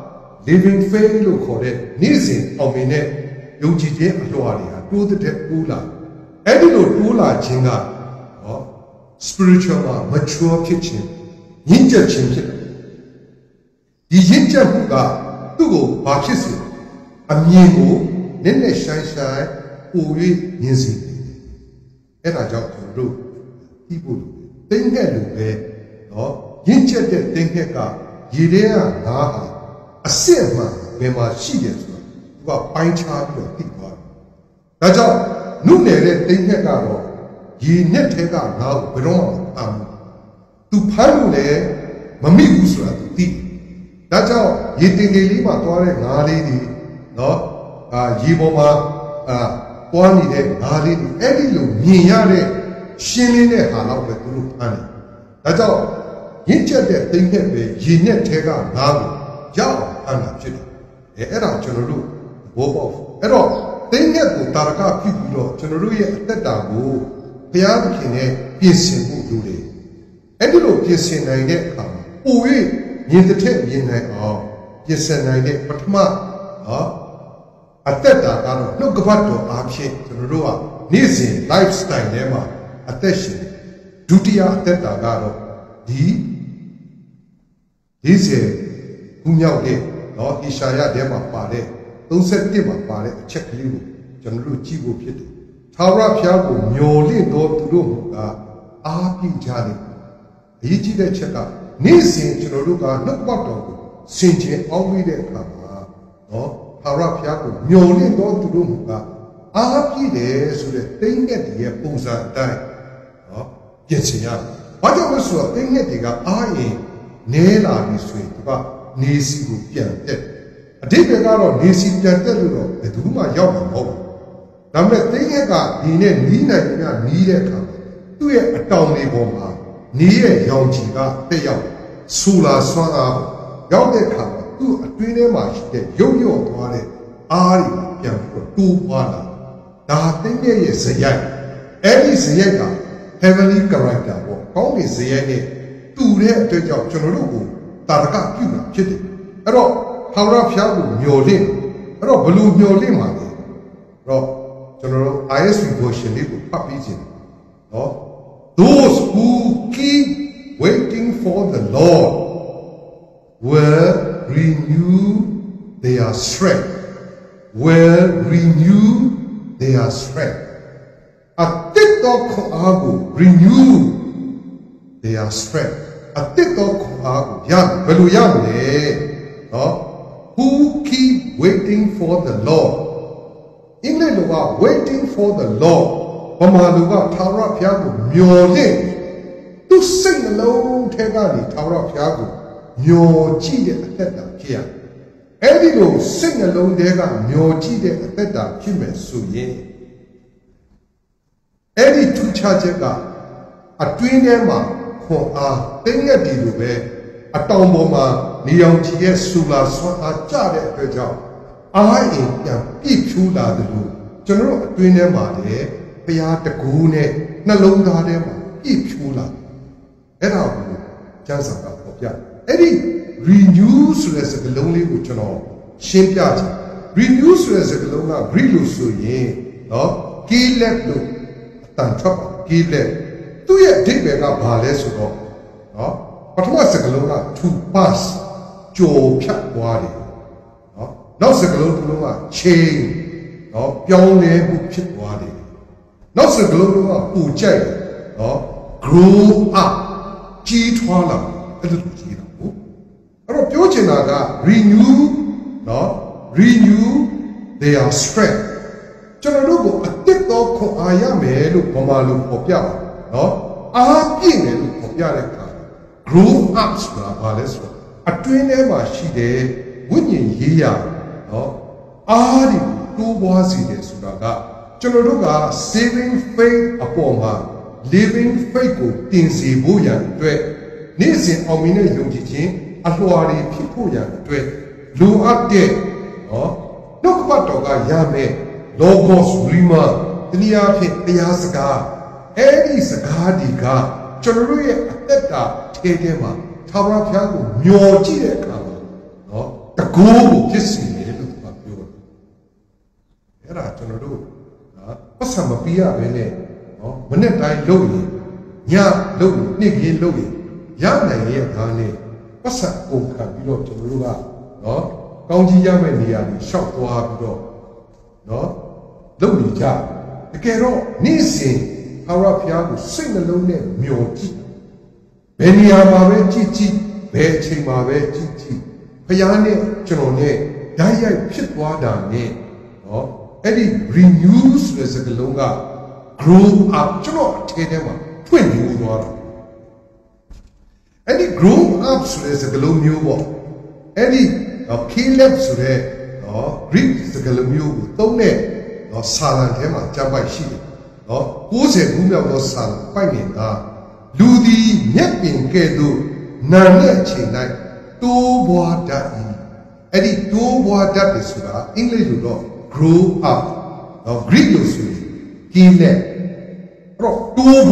living faith လို့ခေါ်တဲ့နေ့စဉ်အောင်မြင်တဲ့ယုံကြည်ခြင်းအလွှာတွေဟာတိုးတဲ့တိုးလာအဲ့ဒီလိုတိုးလာခြင်းကနော် spiritual မှာ mature ဖြစ်ခြင်းရင့်ကျက်ခြင်းဖြစ်တယ်ဒီရင့်ကျက်မှုကသူ့ကိုဘာဖြစ်စေအမြင်ကိုနည်းနည်းရှိုင်းရှိုင်းပို၍မြင်စေအဲ့ဒါကြောင့်ကျွန်တော်တို့သိဖို့တိမ်ငှက်လိုပဲနော်ရင့်ကျက်တဲ့တိမ်ငှက်ကရေထဲကငါးဟာအစစ်မှဘယ်မှာရှိတယ်ဆိုတော့သူကပိုင်းခြားပြီးတော့သိသွားတယ်။ဒါကြောင့်နုနယ်တဲ့တိမ်ငှက်ကတော့ရေနဲ့ထဲကငါးကိုဘယ်တော့မှမဖမ်းဘူး။သူဖမ်းလို့လည်းမမိဘူးဆိုတာသူသိတယ်။ဒါကြောင့်ရေတင်ကြီးလေးမှာသွားတဲ့ငါးလေးတွေနော်ရေပေါ်မှာပွားနေတဲ့ငါးလေးတွေအဲ့ဒီလိုမြင်ရတဲ့ရှင်းလင်းတဲ့ဟာတော့ပဲသူတို့ဖမ်းတယ်။ဒါကြောင့်ရင့်ကျက်တဲ့တိမ်ငှက်ပဲရေနဲ့ထဲကငါးကိုရောက်ဖမ်းတာဖြစ်တယ်။အဲ့ဒါကျွန်တော်တို့ဘောပေါက်အဲ့တော့တိမ်ငှက်ကိုတာရကပြုပြီးတော့ကျွန်တော်တို့ရဲ့အသက်တာကိုဘုရားသခင်နဲ့ပြင်ဆင်ဖို့လိုတယ်။အဲ့ဒီလိုပြင်ဆင်နိုင်တဲ့အခါမှာပို၍မြင်တဲ့မြင်နိုင်အောင်ပြင်ဆင်နိုင်တဲ့ပထမအသက်တာကတော့နှုတ်ကပတ်တော်အားဖြင့်ကျွန်တော်တို့ကနေ့စဉ် lifestyle ထဲမှာအသက်ရှင်ဒုတိယအသက်တာကတော့ဒီ40ခုမြောက်တဲ့နော်ဟေရှာယထဲမှာပါတဲ့31မှာပါတဲ့အချက်ကလေးကိုကျွန်တော်တို့ကြည့်ဖို့ဖြစ်တယ်။ထာဝရဘုရားကိုမျှော်လင့်တော်သူတို့ကအားပြည့်ကြတယ်။အရေးကြီးတဲ့ချက်ကနေ့စဉ်ကျွန်တော်တို့ကနှုတ်ကပတ်တော်ကိုဆင်ခြင်အောင်ပြီးတဲ့အခါမှာနော်ထာဝရဘုရားကိုမျှော်လင့်တော်သူတို့ကအားပြည့်တယ်ဆိုတဲ့တိမ်ငှက်တွေရဲ့ပုံစံအတိုင်းနော်ပြင်ဆင်ရတယ်။ဘာကြောင့်လဲဆိုတော့တိမ်ငှက်တွေကအားရင်နဲလာပြီဆိုရင်သူကနေစီကိုပြန်တက်အဓိပ္ပာယ်ကတော့နေစီပြန်တက်လို့တော့ဘယ်သူမှရောက်မှာမဟုတ်ဘူး။ဒါပေမဲ့တိမ်ငှက်ကဒီနဲ့နီးနိုင်ညနီးတဲ့အခါသူ့ရဲ့အတောင်လေးပေါ်မှာနီးရဲ့ရောင်ခြည်ကတက်ရောက်ဆူလာဆွမ်းအားရောက်တဲ့အခါမှာသူ့အတွင်းထဲမှာရှိတဲ့ရုပ်ရော့သွားတဲ့အားတွေပြန်ပြီးတော့တိုးပွားလာဒါတိမ်ငှက်ရဲ့ဇယိုက်အဲ့ဒီဇယိုက်က heavenly character ပေါ့ကောင်းကင်ဇယိုက်နဲ့တူတဲ့အတွက်ကြောင့်ကျွန်တော်တို့ကိုတာရကပြုတာဖြစ်တယ်အဲ့တော့ထာဝရဘုရားကိုမျှော်လင့်အဲ့တော့ဘလို့မျှော်လင့်မှာလဲအဲ့တော့ကျွန်တော်တို့ ISV version လေးကိုဖတ်ပြီးခြင်းနော် those who keep waiting for the Lord will renew their strengthအတစ်တော်ခွန်အားကို renew their strength အတစ်တော်ခွန်အားကိုရဘယ်လိုရမလဲနော် who keep waiting for the Lord အင်္ဂလိပ်လိုက waiting for the Lord ဗမာလိုကထာဝရဘုရားကိုမျှော်လင့်သူစိတ်နှလုံးထဲကနေထာဝရဘုရားကိုမျှော်ကြည့်တဲ့အသက်တာဖြစ်ရအဲ့ဒီလိုစိတ်နှလုံးထဲကမျှော်ကြည့်တဲ့အသက်တာဖြစ်မယ်ဆိုရင်အဲ့ဒီထူးခြားချက်ကအတွင်းထဲမှာခွန်အားတိမ်ငှက်ဒီလိုပဲအတောင်ပေါ်မှာနေအောင်ကြည့်ရဲ့ဆူလာဆွမ်းအားကြတဲ့အတွက်ကြောင့်အားအင်ပြန်ပြည့်ဖြူလာတယ်လို့ကျွန်တော်တို့အတွင်းထဲမှာလည်းဘုရားတကူနဲ့နှလုံးသားထဲမှာပြည့်ဖြူလာအဲ့ဒါကိုကျမ်းစာကဖော်ပြအဲ့ဒီ renew ဆိုတဲ့စကားလုံးလေးကိုကျွန်တော်ရှင်းပြချင် renew ဆိုတဲ့စကားလုံးက Greek လို့ဆိုရင်နော် kilet လို့အတန်ထွက်ပါ kilet သူ့ရဲ့အဓိပ္ပာယ်ကဘာလဲဆိုတော့နော်ပထမစကားလုံးက to pass ကြော်ဖြတ်သွားတယ်နော်နောက်စကားလုံးတစ်လုံးက change နော်ပြောင်းလဲမှုဖြစ်သွားတယ်နောက်စကားလုံးကပူကြိုက်နော် grow up ကြီးထွားလာအဲ့လိုကြီးတာဟုတ်အဲ့တော့ပြောချင်တာက renew နော် renew their strength ကျွန်တော်တို့ကိုအတစ်တော်ခွန်အားရမယ်လို့ဗမာလိုပေါ်ပြပါနော်အားပြည့်တယ်လို့ပေါ်ပြတဲ့အခါ grow up ဆိုတာဘာလဲဆိုတော့အတွင်းထဲမှာရှိတဲ့ဝိညာဉ်ရေးရာနော်အားဒီတိုးပွားစေတယ်ဆိုတာကကျွန်တော်တို့က saving faith အပေါ်မှာ living faith ကိုတင်စီဖို့ရန်အတွက်နေ့စဉ်အောင်မြင်တဲ့ယုံကြည်ခြင်းအလွှာတွေဖြစ်ဖို့ရန်အတွက်လိုအပ်တဲ့နော်နှုတ်ကပတ်တော်ကရမယ် logos rima တနည်းအားဖြင့်တရားစကားအဲ့ဒီစကားဒီကကျွန်တော်တို့ရဲ့အသက်တာထဲမှာထာဝရဘုရားကိုမျှော်ကြည့်တဲ့အခါမှာနော်တကူကိုဖြစ်စီတယ်လို့သူကပြောတယ်အဲ့ဒါကျွန်တော်တို့ပတ်စံမပြရဘဲနဲ့နော်မနေ့တိုင်းလုပ်ရင်ညလုပ်ရင်နေ့ကလေးလုပ်ရင်ရနိုင်ရဲ့ဒါနဲ့ပတ်စံပုံခံပြီးတော့ကျွန်တော်တို့ကနော်ကောင်းကြီးရမယ့်နေရာတွေရှောက်သွားပြီးတော့နော်လုပ်နေကြတကယ်တော့နေ့စဉ်ဖ Tara Piago, sing alone, Myoji. Beniama, Gigi, Bechima, Gigi, Payane, Chonone, Daya Pitwadane, or Eddie renews Resagalonga, grow up, Chono, Tedema, 20 years. Eddie grow up Resagalon new Eddie, Caleb Sure, Greek Resagalon, Tone, or Salan Tema, Jamba Shi, or Ose Rumia was Sal, finding Ludi, Yapin Kedu, Nana Chinai, two water. Eddie two water is English grow up. Now Greek Lucy, Kile, two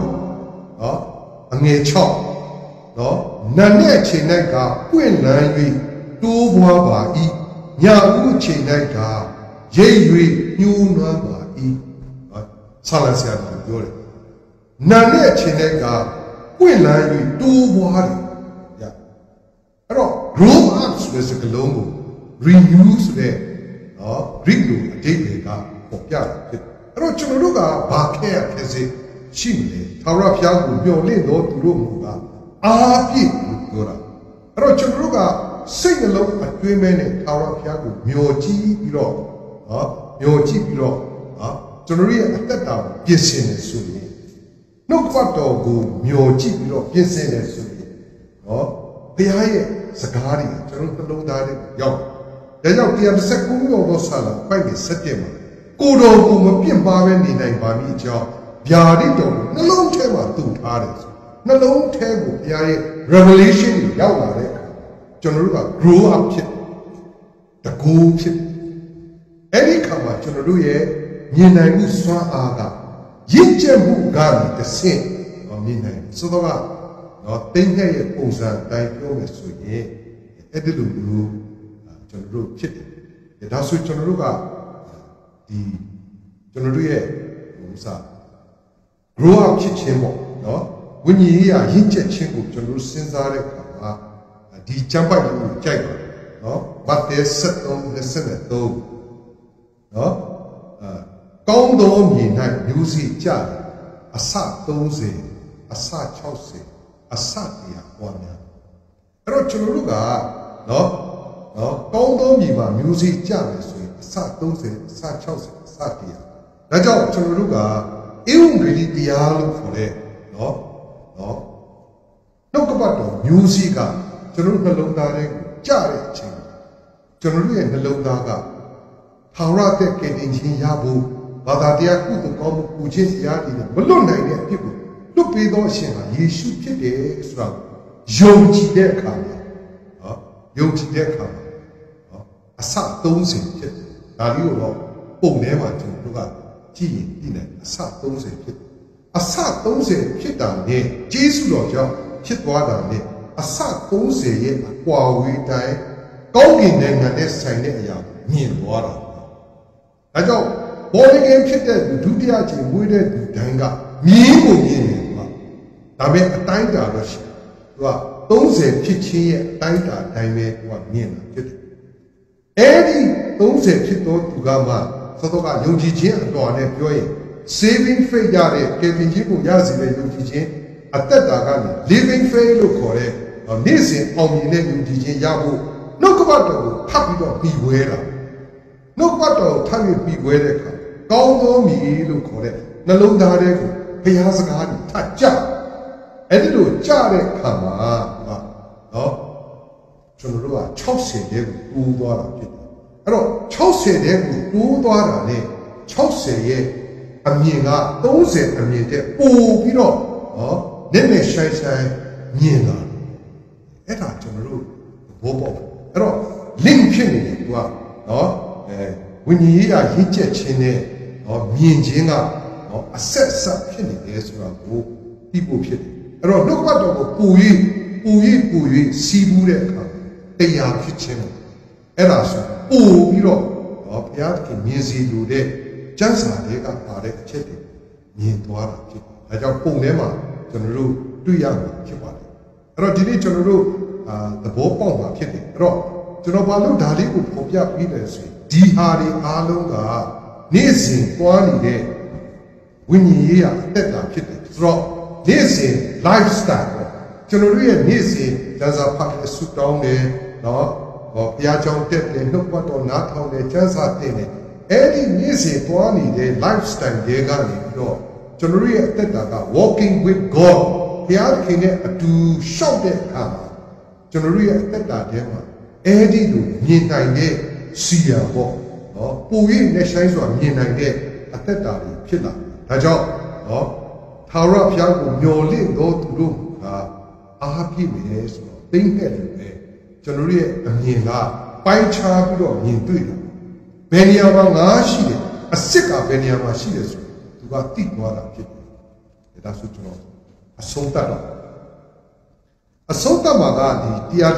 water, a near chop. No, Nana Chinaka, Queen Lanui, two water, Yabu Chinaka, Jay, new number E. Salasia, Nane Chineka, Quinlan, two water. Yeah. Grow up with a Colombo, renews there, Rigu, a day, Popia. Rochuluga, Bakea, Kese, Chimney, Tarapia, Biolin, or Rumuga, Api, Gora. Rochuluga, sing along at women, Tarapia, Myoji, Biro, Myoji, Biro, Tonoria at that time, business soon. No quarto go, Myoji, Biro, business soon. Piaye, Sakari, Toronto Dari, Young. The young Pian Sakumi or Sala, find it September. Kudo, Pim Baven in a Bamijo, Biarito, no long table, two artists. No long table, Piaye, revelation, Yaware. Jonaruga grew up kid. The cool kid. Any kama, Jonaruye, Nina Swa Aga, Yinjamu Gari, the same of Nina. So the no thing here, Osa, Diploma, so ye, Edilu, Jonaru kid. The Dasu Jonaruga. The Jonaruye, grow up Chichimo, no? When you hear Hincha Chingu, Jonaru Sinzare, the Champa Jago, no? But they set on the Senate, though, no? Gondo Nina, Yuzi Jai, a sat doze, a sat chause, a satia one. Rochuluga, no? Gondo Miva, Music Jai. Sat those, Sat Chelsea, Satia. Raja Chuluga, you really dialogue for it. No, Kabato, musica, Chuluka Lundare, Jare Ching, Chulu and the Lundaga, Taurate getting Yabu, Badadia Kutu Kom, Ujis Yadi, Baluna people. Look with those Shima, you should get the extra. Yonchi der Kama, Yonchi der Kama, a sat those in. Dario, Bonema to Luga, G, Dina, a sat those kit. A sat those kit down there, Jesus Roger, kit water there, a sat those ye, while we die, going then and let's sign it out, mean water. I don't, born again kit that do the achi, we did danga, me, Dame a time rush. Those kitchen, time, what mean. Eddie, those Kito to Gama, Sotoga, Yojin, and Doane, Joy, saving Fay Yare, Kevin Jibu Yazi, Yojin, at that Dagani, living Fay Locore, or Nisi, Omine, Yojin Yabu, no Kabato, Tapito, beware. No Kabato, Tavi, beware, Gondo, me, Locore, Nalundare, Payasagani, Taja, Edido, Jare, Kama, no. Chonrua, Chelsea, two dollar. Hello, Chelsea, two dollar. Chelsea, a mina, those a minute, oh, you know, then they shine, Nina. Eta Chonru, Bobo. Hello, Lincoln, no, when you hear a hitch, or Minjina, or a set up penny, there's people pity. Hello, look what Pui, Sibu. They are kitchen. Eras, oh, you know, of Yaki, Mizi, Lude, Jansa, they got Parek Chetty, Nindwara, I don't pull them up, General, too young, Kibati. Rodini General, the Bopong, Kitty, Rock, Genobalu Dali, Popia Peters, D. Hardy, Alunga, Nizin, Kwani, ဝိညာဉ်ရေးရအသက်တာဖြစ်တယ်ဆိုတော့နေ့စဉ် lifestyle ပေါ့ကျွန်တော်တို့ရဲ့နေ့စဉ်ဇာစာဖတ်တဲ့ဆုတောင်းတယ်နော်ဘုရားကျောင်းတက်တယ်နှုတ်ပတ်တော်နားထောင်တယ်ကျမ်းစာသင်တယ်အဲ့ဒီနေ့စဉ်သွားနေတဲ့ lifestyle တွေကနေပြီးတော့ကျွန်တော်တို့ရဲ့အသက်တာက walking with God ဘုရားခင်နဲ့အတူရှောက်တဲ့အခါမှာကျွန်တော်တို့ရဲ့အသက်တာထဲမှာအဲ့ဒီလိုမြင်နိုင်တဲ့စီယာပေါ့နော်ပူရင်းနဲ့ဆိုင်စွာမြင်နိုင်တဲ့အသက်တာတွေဖြစ်လာဒါကြောင့်နော်သာရဘုရားကိုမျှော်လင့်တော်သူတို့ကအားပြည့်မယ်ဆိုတော့သိမ့်ခဲ့တယ်ပဲကျွန်တော်ရဲ့အမြင်ကပိုင်းခြားပြီးတော့မြင်တွေ့တယ်ဘယ်နေရာမှာငါရှိတယ်အစ်စ်ကဘယ်နေရာမှာရှိတယ်ဆိုသူကသိသွားတာဖြစ်တယ်ဒါဆိုကျွန်တော်အဆုံးသတ်တော့အဆုံးသတ်မှာကဒီ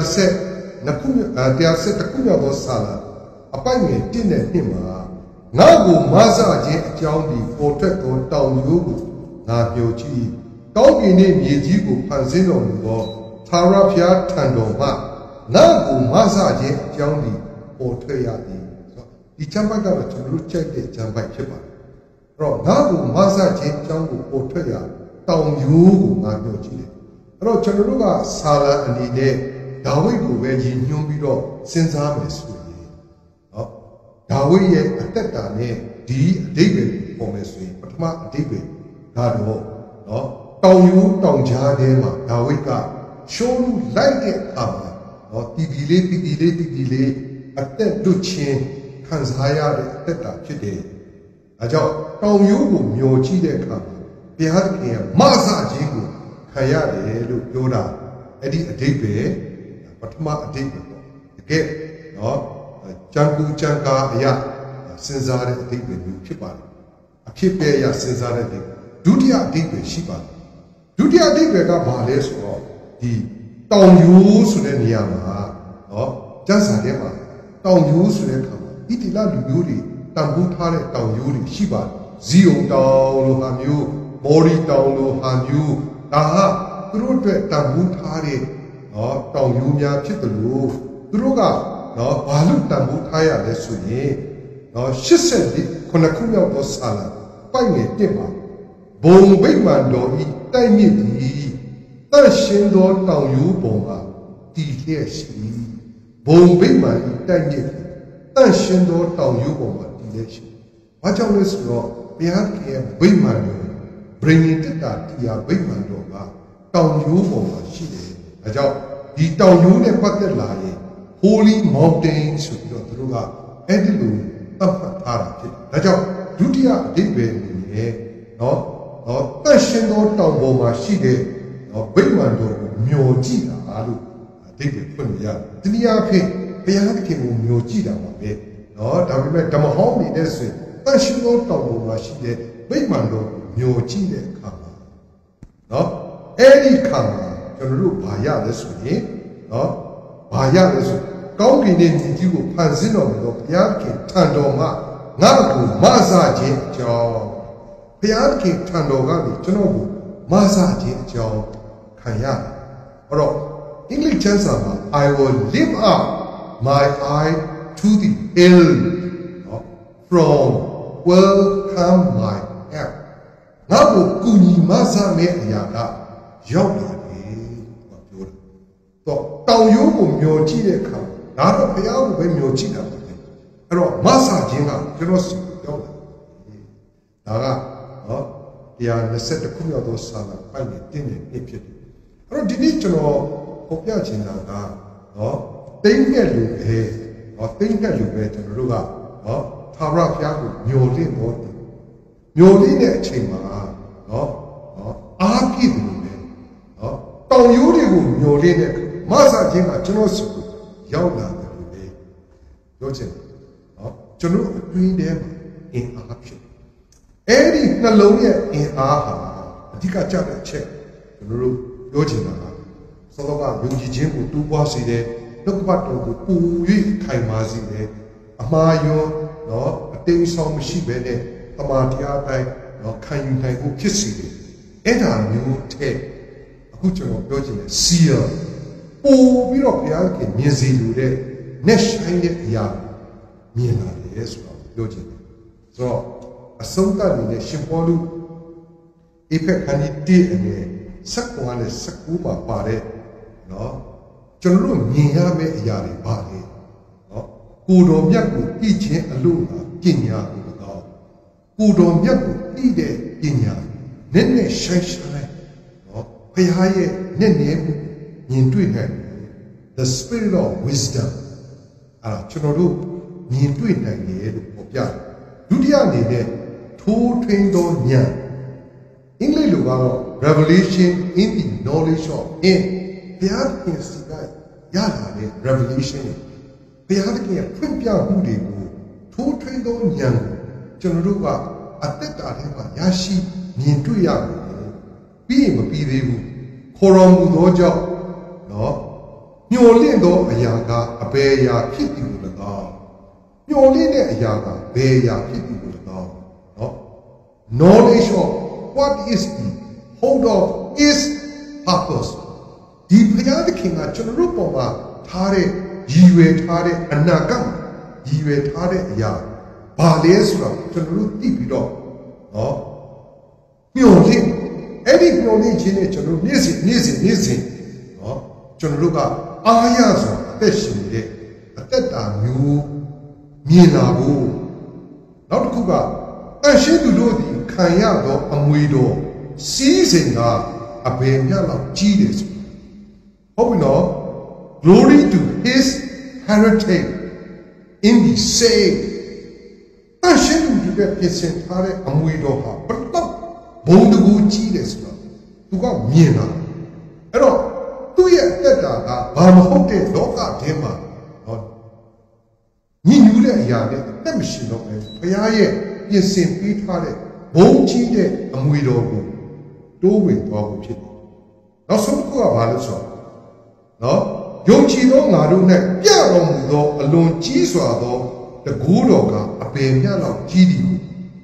130ခု130ခုမြောက်သောစာလာအပိုင်ငယ်1နဲ့2မှာငါ့ကိုမဆခြင်းအကြောင်းဒီပေါ်ထွက်သောတောင်မျိုးကိုငါပြောကြည့်ကောင်းကင်နှင့်မြေကြီးကိုဖန်ဆင်းတော်မူသောသာရဘုရားထံတော်မှငါ့ကိုမဆခြင်းအကြောင်းဒီပေါ်ထွက်ရသည်ဆိုတော့ဒီချမ်းပိုက်ကတော့ကျွန်တော်တို့ကြိုက်တဲ့ချမ်းပိုက်ဖြစ်ပါတယ်အဲ့တော့ငါ့ကိုမဆခြင်းအကြောင်းကိုပေါ်ထွက်ရတောင်မျိုးကိုငါပြောကြည့်တယ်အဲ့တော့ကျွန်တော်တို့ကဆာလံအနေနဲ့ဒါဝိဒ်ကိုပဲရည်ညွှန်းပြီးတော့စဉ်းစားမယ်ဆိုရင်နော်ဒါဝိဒ်ရဲ့အသက်တာနဲ့ဒီအဓိပ္ပာယ်ပေါ်မယ်ဆိုရင်ပထမအဓိပ္ပာယ်ကတော့နော်တောင်ယူတောင်ကြားထဲမှာဒါဝိဒ်ကရှုံးလူလိုက်တဲ့အခါမှာနော်တီတီလေးအသက်လွတ်ခြင်းခံစားရတဲ့အသက်တာဖြစ်တယ်။အဲကြောင့်တောင်ယူကိုမျောကြည့်တဲ့အခါမှာဘုရားသခင်ကမဆခြင်းကိုခံရတယ်လို့ပြောတာအဲ့ဒီအဓိပ္ပာယ်ပထမအဓိပ္ပာယ်ပေါ့တကယ်နော်ကြံကူကြံကာအရာစဉ်းစားတဲ့အဓိပ္ပာယ်မျိုးဖြစ်ပါတယ်အဖြစ်ပဲအရာစဉ်းစားတဲ့ဒုတိယအဓိပ္ပာယ်ရှိပါတယ်ဒုတိယအဓိပ္ပာယ်ကဘာလဲဆိုတော့ဒီတောင်ယူဆိုတဲ့နေရာမှာနော်ကျမ်းစာထဲမှာတောင်ယူဆိုတဲ့အခါမှာဣတိလလူမျိုးတွေတန်ဖိုးထားတဲ့တောင်ယူတွေရှိပါတယ်ဇီယုန်တောင်လိုဟာမျိုးမော်ရီတောင်လိုဟာမျိုးဒါဟာသူတို့အတွက်တန်ဖိုးထားတဲ့နော်တောင်ယူများဖြစ်တယ်လို့သူတို့ကနော်ဘာလို့တန်ဖိုးထားရလဲဆိုရင်နော်89ခုမြောက်သောစာလံပိုက်ငယ်1မှာဘုံဗိမာန်တော်ဤတိုက်မြစ်သည်တန့်ရှင်းသောတောင်ယူပေါ်မှာတည်လျက်ရှိဘုံဗိမာန်ဤတိုက်မြစ်သည်တန့်ရှင်းသောတောင်ယူပေါ်မှာတည်လျက်ရှိဘာကြောင့်လဲဆိုတော့ဘုရားခင်ရဲ့ဗိမာန်တော်ဗြိဉ္ဉ်တက်တာတရားဗိမာန်တော်ကတောင်ယူပေါ်မှာရှိတယ်အဲကြောင့်ဒီတောင်ယူနဲ့ပတ်သက်လာရင် Holy Mountain ဆိုပြီးတော့သူတို့ကအဲ့ဒီလိုသတ်မှတ်ထားတာဖြစ်တယ်ဒါကြောင့်ဒုတိယအဓိပ္ပာယ်အနေနဲ့နော်တန့်ရှင်းသောတောင်ပေါ်မှာရှိတဲ့ဗိမာန်တော်ကိုမျှော်ကြည့်တာလို့အဓိပ္ပာယ်ဖွင့်လို့ရတယ်။ဒီနေရာဖြင့်ဘုရားသခင်ကိုမျှော်ကြည့်တာပါပဲ။နော်ဒါပေမဲ့ဓမ္မဟောင်းနေတဲ့ဆိုရင်တန့်ရှင်းသောတောင်ပေါ်မှာရှိတဲ့ဗိမာန်တော်ကိုမျှော်ကြည့်တဲ့အခါမှာနော်အဲ့ဒီခါမှာကျွန်တော်တို့ဘာရလဲဆိုရင်နော်ဘာရလဲဆိုကောင်းကင်နဲ့မြေကြီးကိုဖန်ဆင်းတော်မူသောဘုရားသခင်ထံတော်မှာငါ့ကိုမဆခြင်းအကြောင်းဘုရားခင်ထံတော်ကနေကျွန်တော်ကိုမဆခြင်းအကြောင်းခံရတယ်။အဲ့တော့အင်္ဂလိပ်ကျမ်းစာမှာ I will lift up my eye to the hill from where come my help ငါ့ကိုကူညီမဆမယ့်အရာကရောက်လာတယ်လို့ပြောတယ်။တော့တောင်ရိုးကိုမျောကြည့်တဲ့အခါဒါတော့ဘုရားကိုပဲမျောကြည့်တာပဲ။အဲ့တော့မဆခြင်းကကျွန်တော်စီရောက်လာတယ်။ဒါကနော်120ခုမြောက်သောစာလံပိုက်နဲ့တင်းနေဖြစ်တယ်။အဲ့တော့ဒီနေ့ကျွန်တော်ဟောပြချင်တာကနော်တိမ့်ခဲ့လို့ပဲနော်တိမ့်ခဲ့လို့ပဲကျွန်တော်တို့ကနော်သာရဘုရားကိုမျှော်လင့်တော့မျှော်လင့်တဲ့အချိန်မှာနော်အားပြည့်တယ်လို့ပဲနော်တောင်ရိုးတွေကိုမျှော်လင့်တဲ့မဆခြင်းကကျွန်တော်စီကိုရောက်လာတယ်လို့ပဲပြောချင်တယ်နော်ကျွန်တော်အတွင်းထဲမှာအင်အားဖြစ်အဲ့ဒီနှလုံးရဲ့အင်အားဟာအဓိကကျတဲ့အချက်ကျွန်တော်တို့ပြောချင်တာကသောတော်ကယုံကြည်ခြင်းကိုတူးပွားစေတယ်နှုတ်ကပတ်တော်ကိုပူ၍ခိုင်မာစေတယ်အမှားရောနော်အတိတ်ဆောင်မရှိဘဲနဲ့တမန်တရားတိုင်းနော်ခံယူနိုင်ဖို့ဖြစ်စေတယ်အဲ့ဒါမျိုးတဲ့အခုကျွန်တော်ပြောချင်တယ်စီယာပူပြီးတော့ဘုရားခင်မြင်စေလိုတဲ့ net shine တဲ့အရာမြင်လာတယ်ဆိုတော့ပြောချင်တယ်ဆိုတော့အဆုံးသတ်နေတဲ့ရှင်ပေါလု effect ခန်းကြီး1အနေ19နဲ့19မှာပါတဲ့နော်ကျွန်တော်တို့မြင်ရမယ့်အရာတွေပါလေနော်ကိုတော်မြတ်ကိုသိခြင်းအလို့ကပညာကိုတော့ကိုတော်မြတ်ကိုသိတဲ့ပညာနဲ့ရှိုင်းရှိုင်းနော်ဘုရားရဲ့နဲ့မြင်တွေ့နိုင် the spirit of wisdom ကျွန်တော်တို့မြင်တွေ့နိုင်တယ်လို့ပြောပြတယ်ဒုတိယအနေနဲ့ထိုးထွင်းသောဉာဏ်အင်္ဂလိပ်လိုကတော့ revelation in the knowledge of him ဘုရားသခင်စီကရလာတဲ့ revelation ဘုရားသခင်ရဲ့ဖွင့်ပြမှုတွေကိုထိုးထွင်းသောဉာဏ်ကိုကျွန်တော်တို့ကအသက်တာထဲမှာရရှိမြင်တွေ့ရမယ်ပြီးရင်မပြီးသေးဘူးခေါ်တော်မူသောကြောင့်နော်ညှော်လင့်သောအရာကအဘယ်အရာဖြစ်သည်ကို၎င်းညှော်လင့်တဲ့အရာကဘယ်အရာဖြစ်သည်ကို၎င်းနော် knowledge of what is the hold of is purpose ဒီဘုရားသခင်ကကျွန်တော်တို့ပေါ်မှာထားတဲ့ရည်ရွယ်ထားတဲ့အနာဂတ်ရည်ရွယ်ထားတဲ့အရာဘာလဲဆိုတော့ကျွန်တော်တို့သိပြီးတော့နော်ညှော်လင့်အဲ့ဒီညှော်လင့်ခြင်းနဲ့ကျွန်တော်တို့နေ့စဉ်နော်ကျွန်တော်တို့ကအားရစွာအသက်ရှင်နေတဲ့အသက်တာမျိုးမြင်လာဖို့နောက်တစ်ခုကတန်ရှင်းသူတို့ဒီခံရသောအမွေတော်စီးစိမ်ကအဘယ်မျှလောက်ကြီးတယ်ဆိုဟုတ်ပြီနော် glory to his heritage in the same တန်ရှင်းသူတွေပြင်ဆင်ထားတဲ့အမွေတော်ဟာဘလောက်ဘုံတကူကြီးတယ်ဆိုတော့သူကမြင်လာအဲ့တော့သူ့ရဲ့အသက်တာကဘာမဟုတ်တဲ့လောကထဲမှာနော်ညှဉ်းညူးတဲ့အရာနဲ့အသက်မရှိတော့ပဲဘုရားရဲ့ပြင်ဆင်ပေးထားတဲ့ဘုံကြီးတဲ့အမွေတော်ကိုတိုးဝင်သွားဖို့ဖြစ်တယ်။နောက်ဆုံးတစ်ခုကဘာလို့ဆိုတော့နော်ယုံကြည်သောငါတို့၌ပြတော်မူသောအလွန်ကြီးစွာသောတကူတော်ကအပင်မြလောက်ကြီးသည်ကို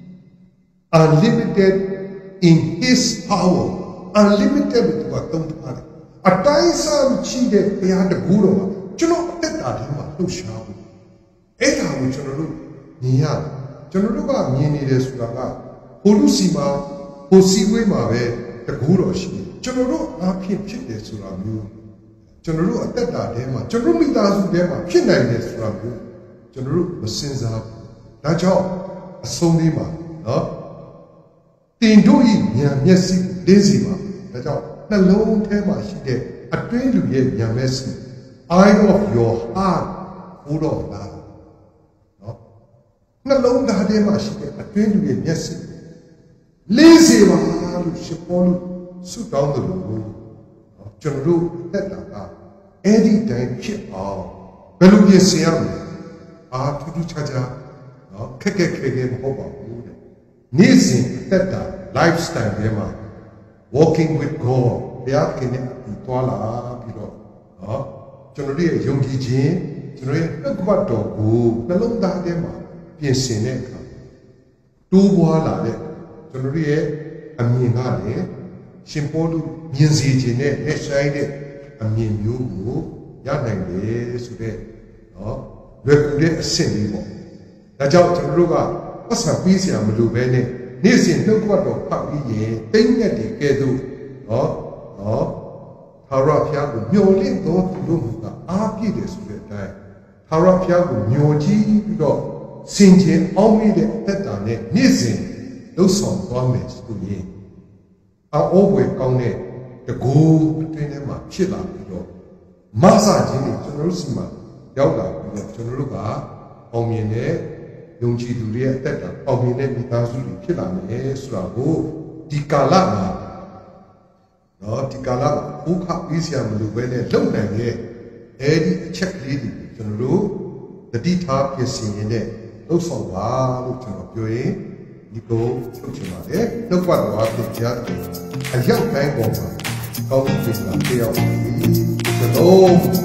unlimited in his power unlimited လို့ကသုံးထားတယ်အတိုင်းအစာရှိတဲ့ဘုရားတကူတော်ကကျွန်တော်အသက်တာထဲမှာလှုပ်ရှားဘူးအဲ့ဒါကိုကျွန်တော်တို့မြင်ရတယ်ကျွန်တော်တို့ကမြင်နေတယ်ဆိုတာကဟိုလူစီမှာဟိုစီဝေးမှာပဲတကူတော်ရှိတယ်ကျွန်တော်တို့အားဖြင့်ဖြစ်တယ်ဆိုတာမျိုးကျွန်တော်တို့အသက်တာထဲမှာကျွန်တော်မိသားစုထဲမှာဖြစ်နိုင်တယ်ဆိုတာမျိုးကျွန်တော်တို့မစင်စားဘူးဒါကြောင့်အဆုံးလေးမှာနော်တင်တို့ဤဉာဏ်မျက်စိလေးစီမှာဒါကြောင့်နှလုံးထဲမှာရှိတဲ့အတွင်းလူရဲ့ဉာဏ်မျက်စိ eye of your heart ဘုတော်လားနော်နှလုံးသားထဲမှာရှိတဲ့အတွင်းလူရဲ့မျက်စိလေးစီပါလို့ရှင်းပေါ်လို့ဆုတောင်းတယ်လို့ကျွန်တော်တို့သက်တာကအဲ့ဒီတိုင်းဖြစ်အောင်ဘယ်လိုပြင်ဆင်ရမလဲထူးထူးခြားခြားနော်ခက်ခဲမဟုတ်ပါဘူးတဲ့နေ့စဉ်သက်တာ lifestyle ထဲမှာ walking with God ဘုရားခင်နဲ့အတူသွားလာပြီးတော့နော်ကျွန်တော်တို့ရဲ့ယုံကြည်ခြင်းကျွန်တော်ရဲ့နှုတ်ကပတ်တော်ကိုနှလုံးသားထဲမှာပြင်ဆင်တဲ့အခါတိုးပွားလာတဲ့ကျွန်တော်တို့ရဲ့အမြင်ကလည်းရှင်ပေါလုမြင်စီခြင်းနဲ့လက်ဆိုင်တဲ့အမြင်မျိုးကိုရနိုင်တယ်ဆိုတဲ့နော်လွယ်ကူတဲ့အဆင့်လေးပေါ့ဒါကြောင့်ကျွန်တော်တို့ကပတ်စံပြီးစရာမလိုပဲနဲ့နေ့စဉ်နှုတ်ကပတ်တော်ဖတ်ပြီးရင်တိမ့်မြတ်တွေကဲသို့နော်ထာဝရဘုရားကိုမျှော်လင့်တော်သူတို့ကအားပြည့်တယ်ဆိုတဲ့အတိုင်းထာဝရဘုရားကိုမျှော်ကြည့်ပြီးတော့စင်ကြယ်အောင်မြင်တဲ့အသက်တာနဲ့နေ့စဉ်လှုပ်ဆောင်သွားမယ်ဆိုရင်အောဝေကောင်းတဲ့တကူအတွင်းထဲမှာဖြစ်လာပြီးတော့မဆာခြင်းတွေကျွန်တော်တို့စီမှာရောက်လာပြီးတော့ကျွန်တော်တို့ကအောင်မြင်တဲ့ယုံကြည်သူတွေရဲ့အသက်တာအောင်မြင်တဲ့မိသားစုတွေဖြစ်လာမယ်ဆိုတာကိုဒီကာလမှာနော်ဒီကာလမှာဘုခပြီးစရာမလိုပဲနဲ့လုံနိုင်ရဲ့အဲဒီအချက်ကလေးတွေကျွန်တော်တို့တတိထားပြင်ဆင်ရတဲ့လှုပ်ဆောင်ပါလို့ကျွန်တော်ပြောရင်ဒီကိုချုပ်ချင်ပါတယ်နှုတ်ပတ်တော်အဖြစ်ကြားတယ်အရောက်တိုင်းပေါ်မှာကောင်းတဲ့ပြဿနာပြောင်းပြီးသလုံး